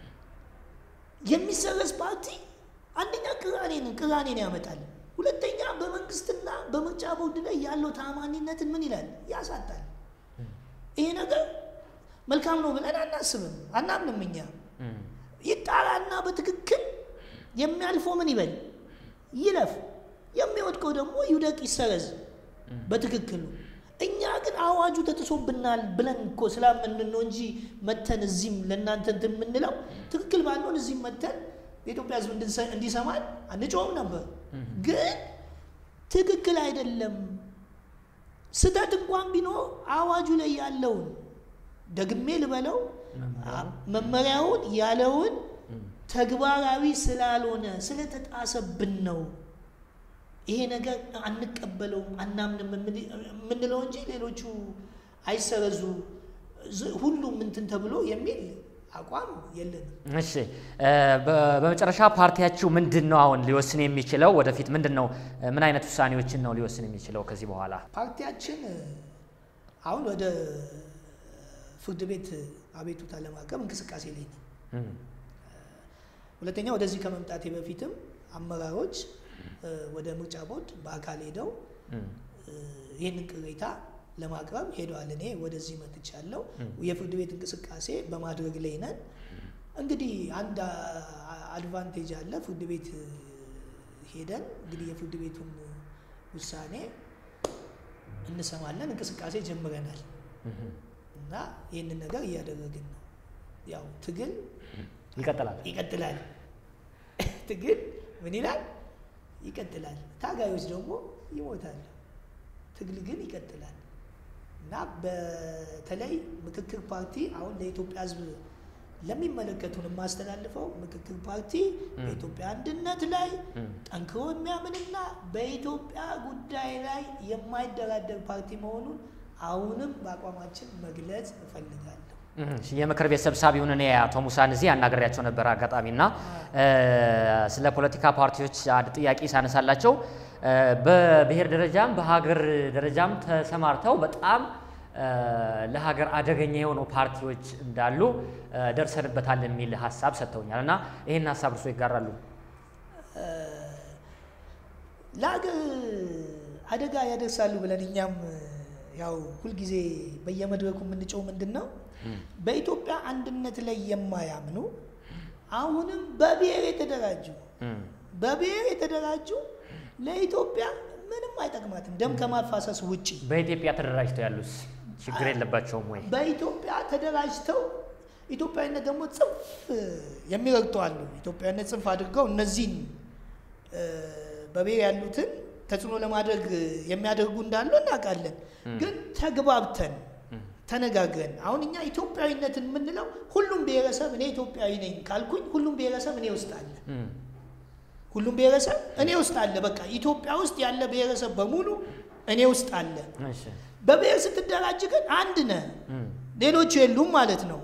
Speaker 2: የሚሰረዝ ፓርቲ አንደኛ ቅራኔን ያመጣል፣ ሁለተኛ በመንግስትና በምርጫ ቦርድ ላይ ያለው ታማኝነትን ምን ይላል ያሳጣል። ይሄ ነገር መልካም ነው ብለን አናምንም እኛ። ይጣራና በትክክል የሚያልፈው ምን ይበል ይለፍ፣ የሚወድቀው ደግሞ ይውደቅ፣ ይሰረዝ በትክክሉ። እኛ ግን አዋጁ ተጥሶብናል ብለን እኮ ስላምን ነው እንጂ መተን እዚህም ለእናንተ እንትን የምንለው ትክክል ባልሆን እዚህም መተን የኢትዮጵያ ሕዝብ እንዲሰማን አንጮህም ነበር። ግን ትክክል አይደለም። ስህተት እንኳን ቢኖር አዋጁ ላይ ያለውን ደግሜ ልበለው መመሪያውን ያለውን ተግባራዊ ስላልሆነ ስለተጣሰብን ነው ይሄ ነገር አንቀበለውም አናምንም የምንለው እንጂ ሌሎቹ አይሰረዙ ሁሉም እንትን ተብሎ የሚል አቋም የለንም። እሺ፣ በመጨረሻ ፓርቲያችሁ ምንድነው አሁን ሊወስን የሚችለው? ወደፊት ምንድነው ምን አይነት ውሳኔዎችን ነው ሊወስን የሚችለው? ከዚህ በኋላ
Speaker 3: ፓርቲያችን አሁን ወደ ፍርድ ቤት አቤቱታ ለማቅረብ እንቅስቃሴ ላይ ነው። ሁለተኛ ወደዚህ ከመምጣቴ በፊትም አመራሮች ወደ ምርጫ ቦርድ በአካል ሄደው ይህንን ቅሬታ ለማቅረብ ሄደዋል። እኔ ወደዚህ መጥቻለሁ። የፍርድ ቤት እንቅስቃሴ በማድረግ ላይ ነን። እንግዲህ አንድ አድቫንቴጅ አለ። ፍርድ ቤት ሄደን እንግዲህ የፍርድ ቤቱን ውሳኔ እንሰማለን። እንቅስቃሴ ጀምረናል እና ይህንን ነገር እያደረግን ነው። ያው ትግል ይቀጥላል። ትግል ምን ይላል? ይቀጥላል። ታጋዮች ደግሞ ይሞታሉ። ትግል ግን ይቀጥላል እና በተለይ ምክክር ፓርቲ አሁን ለኢትዮጵያ ሕዝብ ለሚመለከቱን የማስተላልፈው ምክክር ፓርቲ በኢትዮጵያ አንድነት ላይ ጠንክሮ የሚያምንና በኢትዮጵያ ጉዳይ ላይ የማይደራደር ፓርቲ መሆኑን አሁንም በአቋማችን መግለጽ እፈልጋለሁ።
Speaker 2: የምክር ቤት ሰብሳቢውን እኔ አቶ ሙሳን እዚህ አናግሬያቸው ነበር አጋጣሚና ስለ ፖለቲካ ፓርቲዎች አንድ ጥያቄ ሳነሳላቸው በብሔር ደረጃም በሀገር ደረጃም ተሰማርተው በጣም ለሀገር አደገኛ የሆኑ ፓርቲዎች እንዳሉ ደርሰንበታል የሚል ሐሳብ ሰጥተውኛልና ይሄን ሐሳብ እርሶ ይጋራሉ?
Speaker 3: ለሀገር አደጋ ያደርሳሉ ብለን እኛም ያው ሁሉ ጊዜ በየመድረኩ የምንጮው ምንድነው በኢትዮጵያ አንድነት ላይ የማያምኑ አሁንም በብሔር የተደራጁ ለኢትዮጵያ ምንም አይጠቅማትም ደም ከማፋሰስ ውጪ
Speaker 2: በኢትዮጵያ ተደራጅተው ያሉስ ችግር የለባቸውም ወይ?
Speaker 3: በኢትዮጵያ ተደራጅተው ኢትዮጵያዊነት ደግሞ ጽንፍ የሚረግጡ አሉ። ኢትዮጵያዊነት ጽንፍ አድርገው እነዚህን በብሔር ያሉትን ተጽዕኖ ለማድረግ የሚያደርጉ እንዳሉ እናውቃለን። ግን ተግባብተን ተነጋግረን አሁን እኛ ኢትዮጵያዊነትን የምንለው ሁሉም ብሔረሰብ እኔ ኢትዮጵያዊ ነኝ ካልኩኝ ሁሉም ብሔረሰብ እኔ ውስጥ አለ። ሁሉም ብሔረሰብ እኔ ውስጥ አለ። በቃ ኢትዮጵያ ውስጥ ያለ ብሔረሰብ በሙሉ እኔ ውስጥ አለ። በብሔር ስትደራጅ ግን አንድ ነህ፣ ሌሎቹ የሉም ማለት ነው።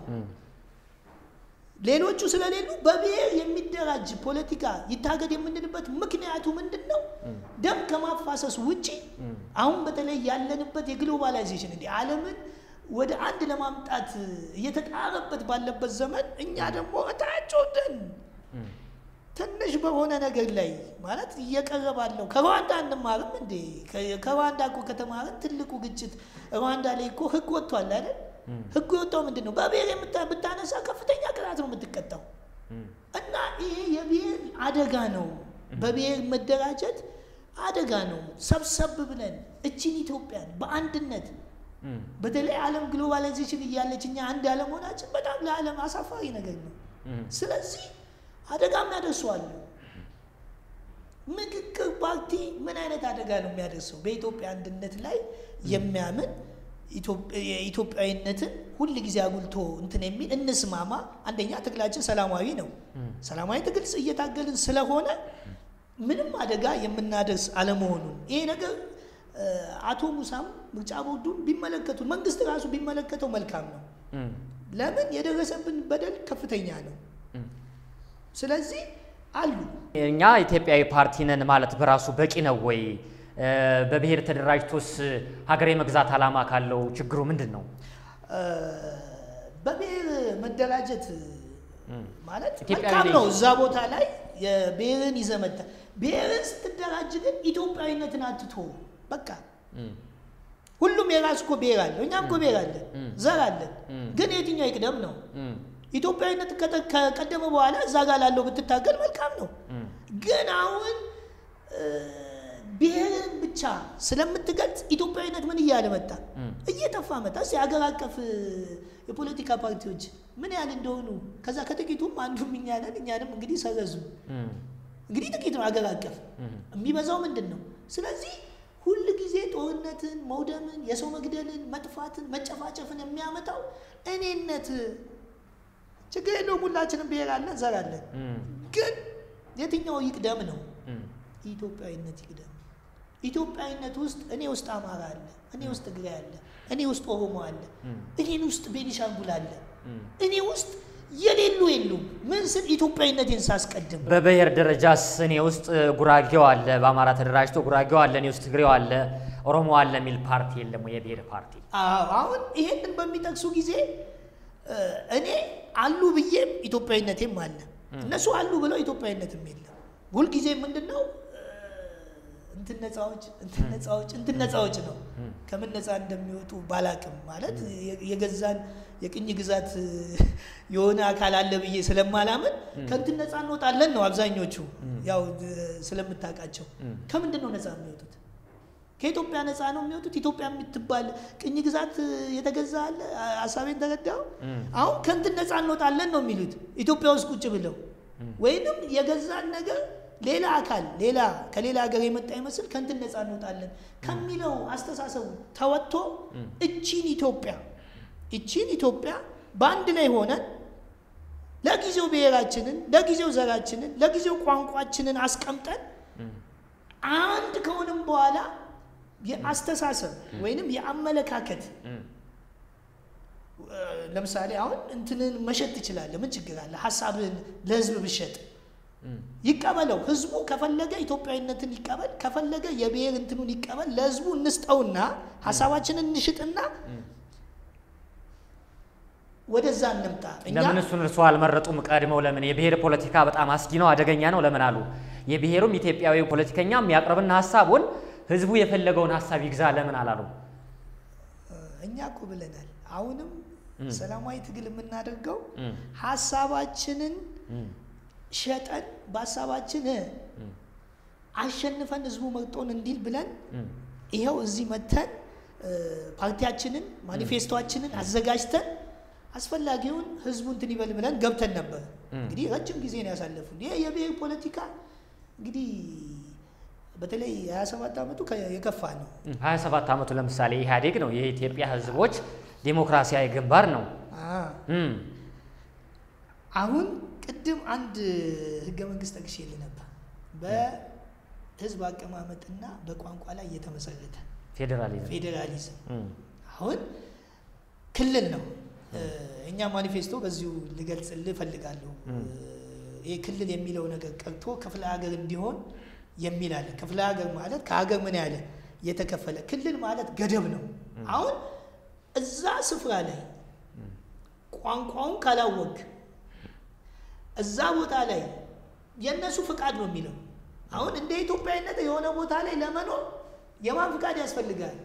Speaker 3: ሌሎቹ ስለሌሉ በብሔር የሚደራጅ ፖለቲካ ይታገድ የምንልበት ምክንያቱ ምንድነው? ደም ከማፋሰስ ውጪ አሁን በተለይ ያለንበት የግሎባላይዜሽን እንደ ዓለምን ወደ አንድ ለማምጣት እየተጣረበት ባለበት ዘመን እኛ ደግሞ እታጮደን ትንሽ በሆነ ነገር ላይ ማለት እየቀረባለው ከሩዋንዳ እንማርም እንዴ? ከሩዋንዳ እኮ ከተማርን ትልቁ ግጭት ሩዋንዳ ላይ እኮ ህግ ወጥቷል አይደል? ህግ ወጥቷው ምንድነው? በብሔር ብታነሳ ከፍተኛ ቅጣት ነው የምትቀጣው። እና ይሄ የብሔር አደጋ ነው። በብሔር መደራጀት አደጋ ነው። ሰብሰብ ብለን እቺን ኢትዮጵያን በአንድነት በተለይ ዓለም ግሎባላይዜሽን እያለች እኛ አንድ ዓለም ሆናችን በጣም ለዓለም አሳፋሪ ነገር ነው። ስለዚህ አደጋም ያደርሳሉ። ምክክር ፓርቲ ምን አይነት አደጋ ነው የሚያደርሰው? በኢትዮጵያ አንድነት ላይ የሚያምን ኢትዮጵያዊነትን ሁሉ ጊዜ አጉልቶ እንትን የሚል እንስማማ። አንደኛ ትግላችን ሰላማዊ ነው። ሰላማዊ ትግል እየታገልን ስለሆነ ምንም አደጋ የምናደርስ አለመሆኑን ይሄ ነገር አቶ ሙሳም ምርጫ ቦርዱን ቢመለከቱ መንግስት ራሱ ቢመለከተው መልካም ነው። ለምን የደረሰብን በደል ከፍተኛ ነው። ስለዚህ አሉ
Speaker 2: እኛ ኢትዮጵያዊ ፓርቲ ነን ማለት በራሱ በቂ ነው ወይ? በብሔር ተደራጅቶስ ሀገር የመግዛት ዓላማ ካለው ችግሩ ምንድነው?
Speaker 3: በብሔር መደራጀት ማለት መልካም ነው። እዛ ቦታ ላይ የብሔርን ይዘመታ ብሔርን ስትደራጅ ግን ኢትዮጵያዊነትን አትቶ በቃ ሁሉም የራሱ እኮ ብሔር አለ። እኛም እኮ ብሔር አለ፣ ዘር አለ። ግን የትኛው ይቅደም ነው? ኢትዮጵያዊነት ከቀደመ በኋላ እዛ ጋር ላለው ብትታገል መልካም ነው። ግን አሁን ብሔርን ብቻ ስለምትገልጽ ኢትዮጵያዊነት ምን እያለ መጣ? እየጠፋ መጣ። እስኪ ሀገር አቀፍ የፖለቲካ ፓርቲዎች ምን ያህል እንደሆኑ ከዛ ከጥቂቱም አንዱም እኛ ነን። እኛንም እንግዲህ ሰረዙ። እንግዲህ ጥቂት ነው ሀገር አቀፍ የሚበዛው ምንድን ነው? ስለዚህ ሁሉ ጊዜ ጦርነትን፣ መውደምን፣ የሰው መግደልን፣ መጥፋትን፣ መጨፋጨፍን የሚያመጣው እኔነት ችግር የለውም። ሁላችንም ብሔር አለን፣ ዘር አለን። ግን የትኛው ይቅደም ነው? ኢትዮጵያዊነት ይቅደም። ኢትዮጵያዊነት ውስጥ እኔ ውስጥ አማራ አለ፣ እኔ ውስጥ ትግራይ አለ፣ እኔ ውስጥ ኦሮሞ አለ፣ እኔ ውስጥ ቤኒሻንጉል አለ፣ እኔ ውስጥ የሌሉ የሉም። ምን ስል ኢትዮጵያዊነትን ሳስቀድም
Speaker 2: በብሔር ደረጃስ እኔ ውስጥ ጉራጌው አለ፣ በአማራ ተደራጅቶ ጉራጌው አለ፣ እኔ ውስጥ ትግሬው አለ፣ ኦሮሞ አለ የሚል ፓርቲ የለም ወይ? የብሔር ፓርቲ
Speaker 3: አሁን ይሄንን በሚጠቅሱ ጊዜ እኔ አሉ ብዬም ኢትዮጵያዊነቴም አለ፣ እነሱ አሉ ብለው ኢትዮጵያዊነትም የለም። ሁልጊዜ ምንድነው እንትን ነፃዎች ነው ከምን ነፃ እንደሚወጡ ባላቅም ማለት የገዛን የቅኝ ግዛት የሆነ አካል አለ ብዬ ስለማላምን ከእንትን ነፃ እንወጣለን ነው አብዛኞቹ ያው ስለምታውቃቸው ከምንድን ነው ነፃ የሚወጡት ከኢትዮጵያ ነፃ ነው የሚወጡት ኢትዮጵያ የምትባል ቅኝ ግዛት የተገዛ አለ ሐሳቤን ተረዳው አሁን ከእንትን ነፃ እንወጣለን ነው የሚሉት ኢትዮጵያ ውስጥ ቁጭ ብለው ወይንም የገዛን ነገር ሌላ አካል ከሌላ ሀገር የመጣ ይመስል ከእንትን ነፃ እንወጣለን ከሚለው አስተሳሰቡ ተወጥቶ እቺን ኢትዮጵያ በአንድ ላይ ሆነን ለጊዜው ብሔራችንን ለጊዜው ዘራችንን ለጊዜው ቋንቋችንን አስቀምጠን አንድ ከሆነም በኋላ የአስተሳሰብ ወይንም የአመለካከት ለምሳሌ አሁን እንትንን መሸጥ ይችላል ምን ችግር አለ ሐሳብን ለህዝብ ብሸጥ ይቀበለው ህዝቡ ከፈለገ ኢትዮጵያዊነትን ይቀበል ከፈለገ የብሔር እንትኑን ይቀበል ለህዝቡ እንስጠውና ሐሳባችንን እንሽጥና ወደዛ እንምጣ
Speaker 2: ለምን እሱን እርሱ አልመረጡም ቀድመው ለምን የብሔር ፖለቲካ በጣም አስጊ ነው አደገኛ ነው ለምን አሉ የብሔሩም ኢትዮጵያዊ ፖለቲከኛ የሚያቀርብና ሐሳቡን ህዝቡ የፈለገውን ሐሳብ ይግዛ ለምን አላሉ
Speaker 3: እኛ እኮ ብለናል አሁንም ሰላማዊ ትግል የምናደርገው ሐሳባችንን ሸጠን በሐሳባችን አሸንፈን ህዝቡ መርጦን እንዲል ብለን ይሄው እዚህ መተን ፓርቲያችንን ማኒፌስቶአችንን አዘጋጅተን አስፈላጊውን ህዝቡ እንትን ይበል ብለን ገብተን ነበር እንግዲህ ረጅም ጊዜ ነው ያሳለፉን ይሄ የብሔር ፖለቲካ እንግዲህ በተለይ 27 አመቱ የከፋ ነው
Speaker 2: 27 አመቱ ለምሳሌ ኢህአዴግ ነው የኢትዮጵያ ህዝቦች ዲሞክራሲያዊ ግንባር ነው
Speaker 3: አሁን ቅድም አንድ ህገ መንግስት ተግሽል ነበር በህዝብ አቀማመጥና በቋንቋ ላይ የተመሰረተ ፌዴራሊዝም አሁን ክልል ነው እኛ ማኒፌስቶ በዚሁ ልገልጽልህ ፈልጋለሁ ይሄ ክልል የሚለው ነገር ቀርቶ ክፍለ ሀገር እንዲሆን የሚል አለ ክፍለ ሀገር ማለት ከሀገር ምን ያለ የተከፈለ ክልል ማለት ገደብ ነው አሁን እዛ ስፍራ ላይ ቋንቋውን ካላወቅ እዛ ቦታ ላይ የነሱ ፍቃድ ነው የሚለው አሁን እንደ ኢትዮጵያዊነት የሆነ ቦታ ላይ ለመኖር የማን ፍቃድ ያስፈልጋል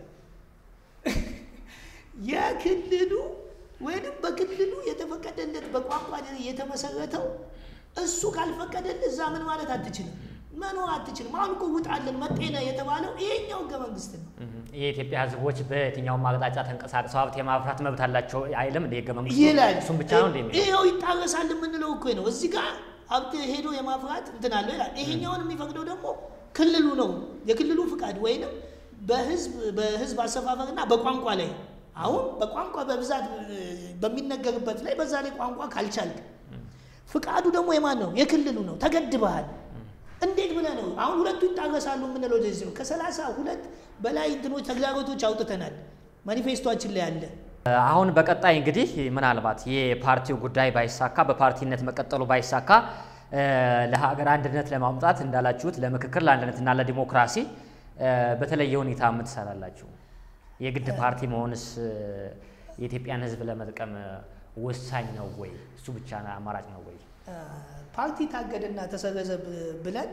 Speaker 3: የክልሉ ወይንም በክልሉ የተፈቀደለት በቋንቋ የተመሰረተው እሱ ካልፈቀደልህ እዛ ምን ማለት አትችልም መኖር አትችልም አሁን እኮ ውጣልን መጤነ የተባለው ይሄኛው ህገ መንግስት ነው
Speaker 2: የኢትዮጵያ ህዝቦች በየትኛውም አቅጣጫ ተንቀሳቅሰው ሀብት የማፍራት መብት አላቸው አይልም እንደ ህገ መንግስቱ እሱም ብቻ ነው እንደሚለው
Speaker 3: ይሄው ይጣረሳል የምንለው እኮ ነው እዚህ ጋር ሀብት ሄዶ የማፍራት እንትን አለ ይላል ይሄኛውን የሚፈቅደው ደግሞ ክልሉ ነው የክልሉ ፍቃድ ወይንም በህዝብ አሰፋፈርና በቋንቋ ላይ አሁን በቋንቋ በብዛት በሚነገርበት ላይ በዛ ላይ ቋንቋ ካልቻልክ ፍቃዱ ደግሞ የማን ነው የክልሉ ነው ተገድበሃል እንዴት ብለህ ነው አሁን ሁለቱ ይጣረሳሉ የምንለው ለዚህ ነው ከ32 በላይ እንትኖች ተግዳሮቶች አውጥተናል ማኒፌስቶአችን ላይ አለ
Speaker 2: አሁን በቀጣይ እንግዲህ ምናልባት የፓርቲው ጉዳይ ባይሳካ በፓርቲነት መቀጠሉ ባይሳካ ለሀገር አንድነት ለማምጣት እንዳላችሁት ለምክክር ለአንድነትና ለዲሞክራሲ በተለየ ሁኔታ የምትሰራላችሁ የግድ ፓርቲ መሆንስ የኢትዮጵያን ህዝብ ለመጥቀም ወሳኝ ነው ወይ እሱ ብቻ አማራጭ ነው ወይ
Speaker 3: ፓርቲ ታገደና ተሰረዘ ብለን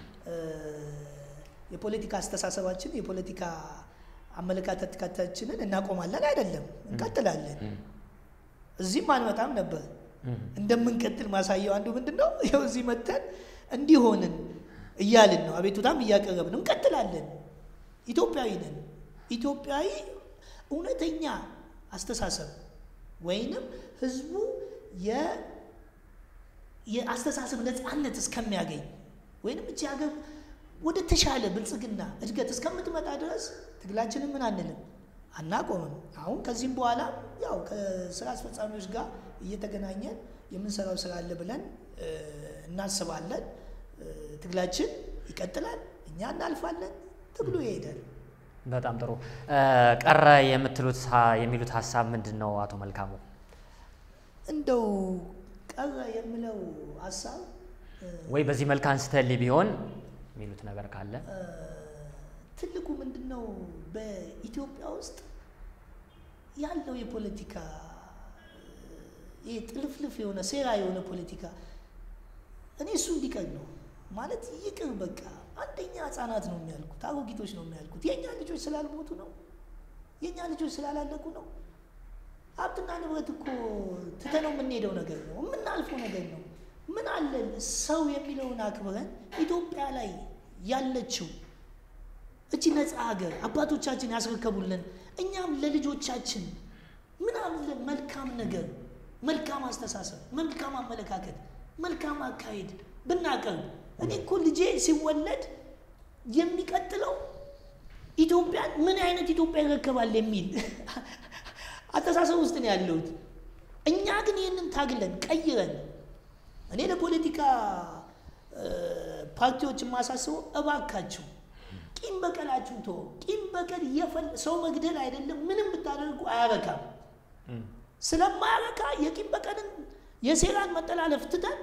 Speaker 3: የፖለቲካ አስተሳሰባችን የፖለቲካ አመለካከታችንን እናቆማለን አይደለም እንቀጥላለን እዚህም አንመጣም ነበር እንደምንቀጥል ማሳየው አንዱ ምንድነው ይሄው እዚህ መተን እንዲሆንን እያልን ነው አቤቱታም እያቀረብን እንቀጥላለን ኢትዮጵያዊ ነን ኢትዮጵያዊ እውነተኛ አስተሳሰብ ወይንም ህዝቡ የአስተሳሰብ ነፃነት እስከሚያገኝ ወይንም እቺ ሀገር ወደ ተሻለ ብልጽግና እድገት እስከምትመጣ ድረስ ትግላችንን ምን አንልም አናቆምም አሁን ከዚህም በኋላ ያው ከስራ አስፈጻሚዎች ጋር እየተገናኘን የምንሰራው ስራ አለ ብለን እናስባለን ትግላችን ይቀጥላል እኛ እናልፋለን ትግሉ ይሄዳል
Speaker 2: በጣም ጥሩ ቀረ የሚሉት ሐሳብ ምንድነው አቶ መልካሙ
Speaker 3: እንደው ቀረ የሚለው ሐሳብ
Speaker 2: ወይ በዚህ መልክ አንስተልኝ ቢሆን የሚሉት ነገር ካለ
Speaker 3: ትልቁ ምንድነው በኢትዮጵያ ውስጥ ያለው የፖለቲካ ጥልፍልፍ የሆነ ሴራ የሆነ ፖለቲካ እኔ እሱ እንዲቀር ነው ማለት ይቅር በቃ አንደኛ ህፃናት ነው የሚያልቁት፣ አሮጊቶች ነው የሚያልቁት። የኛ ልጆች ስላልሞቱ ነው፣ የኛ ልጆች ስላላለቁ ነው። ሀብትና ንብረት እኮ ትተነው የምንሄደው ነገር ነው፣ የምናልፈው ነገር ነው። ምን አለ ሰው የሚለውን አክብረን ኢትዮጵያ ላይ ያለችው እቺ ነፃ ሀገር አባቶቻችን ያስረከቡልን እኛም ለልጆቻችን ምን አለ መልካም ነገር፣ መልካም አስተሳሰብ፣ መልካም አመለካከት፣ መልካም አካሄድ ብናቀርብ። እኔ እኮ ልጄ ሲወለድ የሚቀጥለው ኢትዮጵያን ምን አይነት ኢትዮጵያ ይረከባል የሚል አስተሳሰብ ውስጥ ነው ያለሁት። እኛ ግን ይህንን ታግለን ቀይረን እኔ ለፖለቲካ ፓርቲዎች የማሳስበው እባካችሁ ቂም በቀላችሁ ተው። ቂም በቀል ሰው መግደል አይደለም ምንም ብታደርጉ አያረካም። ስለማያረካ የቂም በቀልን የሴራን መጠላለፍ ትተን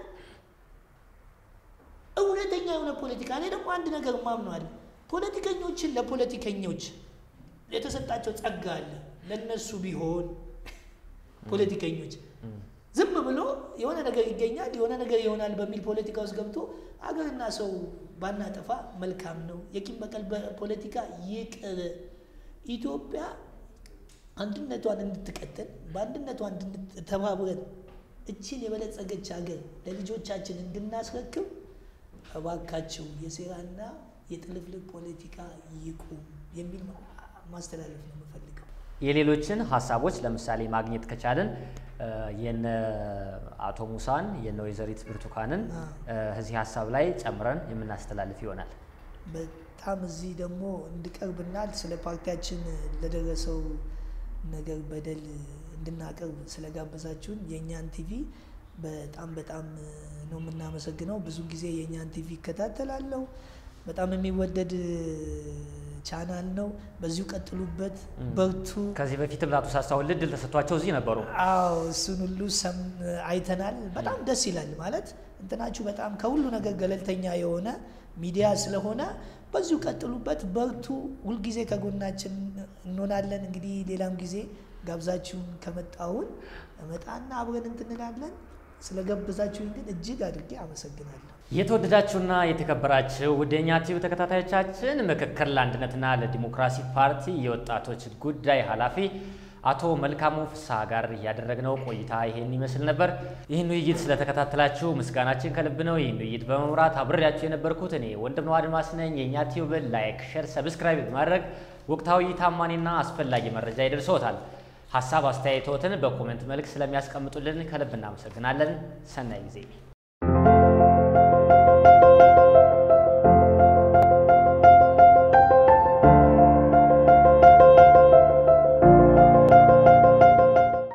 Speaker 3: እውነተኛ የሆነ ፖለቲካ። እኔ ደግሞ አንድ ነገር ማምነዋለሁ፣ ፖለቲከኞችን ለፖለቲከኞች የተሰጣቸው ጸጋ አለ። ለነሱ ቢሆን ፖለቲከኞች ዝም ብሎ የሆነ ነገር ይገኛል የሆነ ነገር ይሆናል በሚል ፖለቲካ ውስጥ ገብቶ አገርና ሰው ባናጠፋ መልካም ነው። የቂም በቀል ፖለቲካ ይቅር። ኢትዮጵያ አንድነቷን እንድትቀጥል በአንድነቷ እንድንተባብረን እቺን የበለጸገች ሀገር ለልጆቻችን እንድናስረክብ እባካችሁ የሴራና የጥልፍልፍ ፖለቲካ ይቁም የሚል ማስተላለፍ ነው የምፈልገው።
Speaker 2: የሌሎችን ሀሳቦች ለምሳሌ ማግኘት ከቻለን የነ አቶ ሙሳን የነ ወይዘሪት ብርቱካንን እዚህ ሀሳብ ላይ ጨምረን የምናስተላልፍ ይሆናል።
Speaker 3: በጣም እዚህ ደግሞ እንድቀርብና ስለ ፓርቲያችን ለደረሰው ነገር በደል እንድናቀርብ ስለጋበዛችሁን የኛን ቲቪ በጣም ነው የምናመሰግነው። ብዙ ጊዜ የኛን ቲቪ እከታተላለሁ። በጣም የሚወደድ ቻናል ነው። በዚሁ ቀጥሉበት፣ በርቱ። ከዚህ
Speaker 2: በፊትም አቶ ሳሳሁን ልድል ተሰጥቷቸው እዚህ ነበሩ።
Speaker 3: አዎ እሱን ሁሉ አይተናል። በጣም ደስ ይላል። ማለት እንትናችሁ በጣም ከሁሉ ነገር ገለልተኛ የሆነ ሚዲያ ስለሆነ በዚሁ ቀጥሉበት፣ በርቱ። ሁልጊዜ ከጎናችን እንሆናለን። እንግዲህ ሌላም ጊዜ ጋብዛችሁን ከመጣሁን እመጣና አብረን እንትንላለን። ስለጋበዛችሁኝ ግን እጅግ አድርጌ አመሰግናለሁ።
Speaker 2: የተወደዳችሁና የተከበራችሁ ወደኛ ቲቪ ተከታታዮቻችን ምክክር ለአንድነትና ለዲሞክራሲ ፓርቲ የወጣቶች ጉዳይ ኃላፊ አቶ መልካሙ ፍስሐ ጋር ያደረግነው ቆይታ ይሄን ይመስል ነበር። ይህን ውይይት ስለተከታተላችሁ ምስጋናችን ከልብ ነው። ይህን ውይይት በመምራት አብሬያችሁ የነበርኩት እኔ ወንድም አድማስ ነኝ። የኛ ቲቪ ላይክ፣ ሼር፣ ሰብስክራይብ በማድረግ ወቅታዊ ታማኝና አስፈላጊ መረጃ ይደርሶታል። ሐሳብ አስተያየቶትን በኮሜንት መልክ ስለሚያስቀምጡልን ከልብ እናመሰግናለን። ሰናይ ጊዜ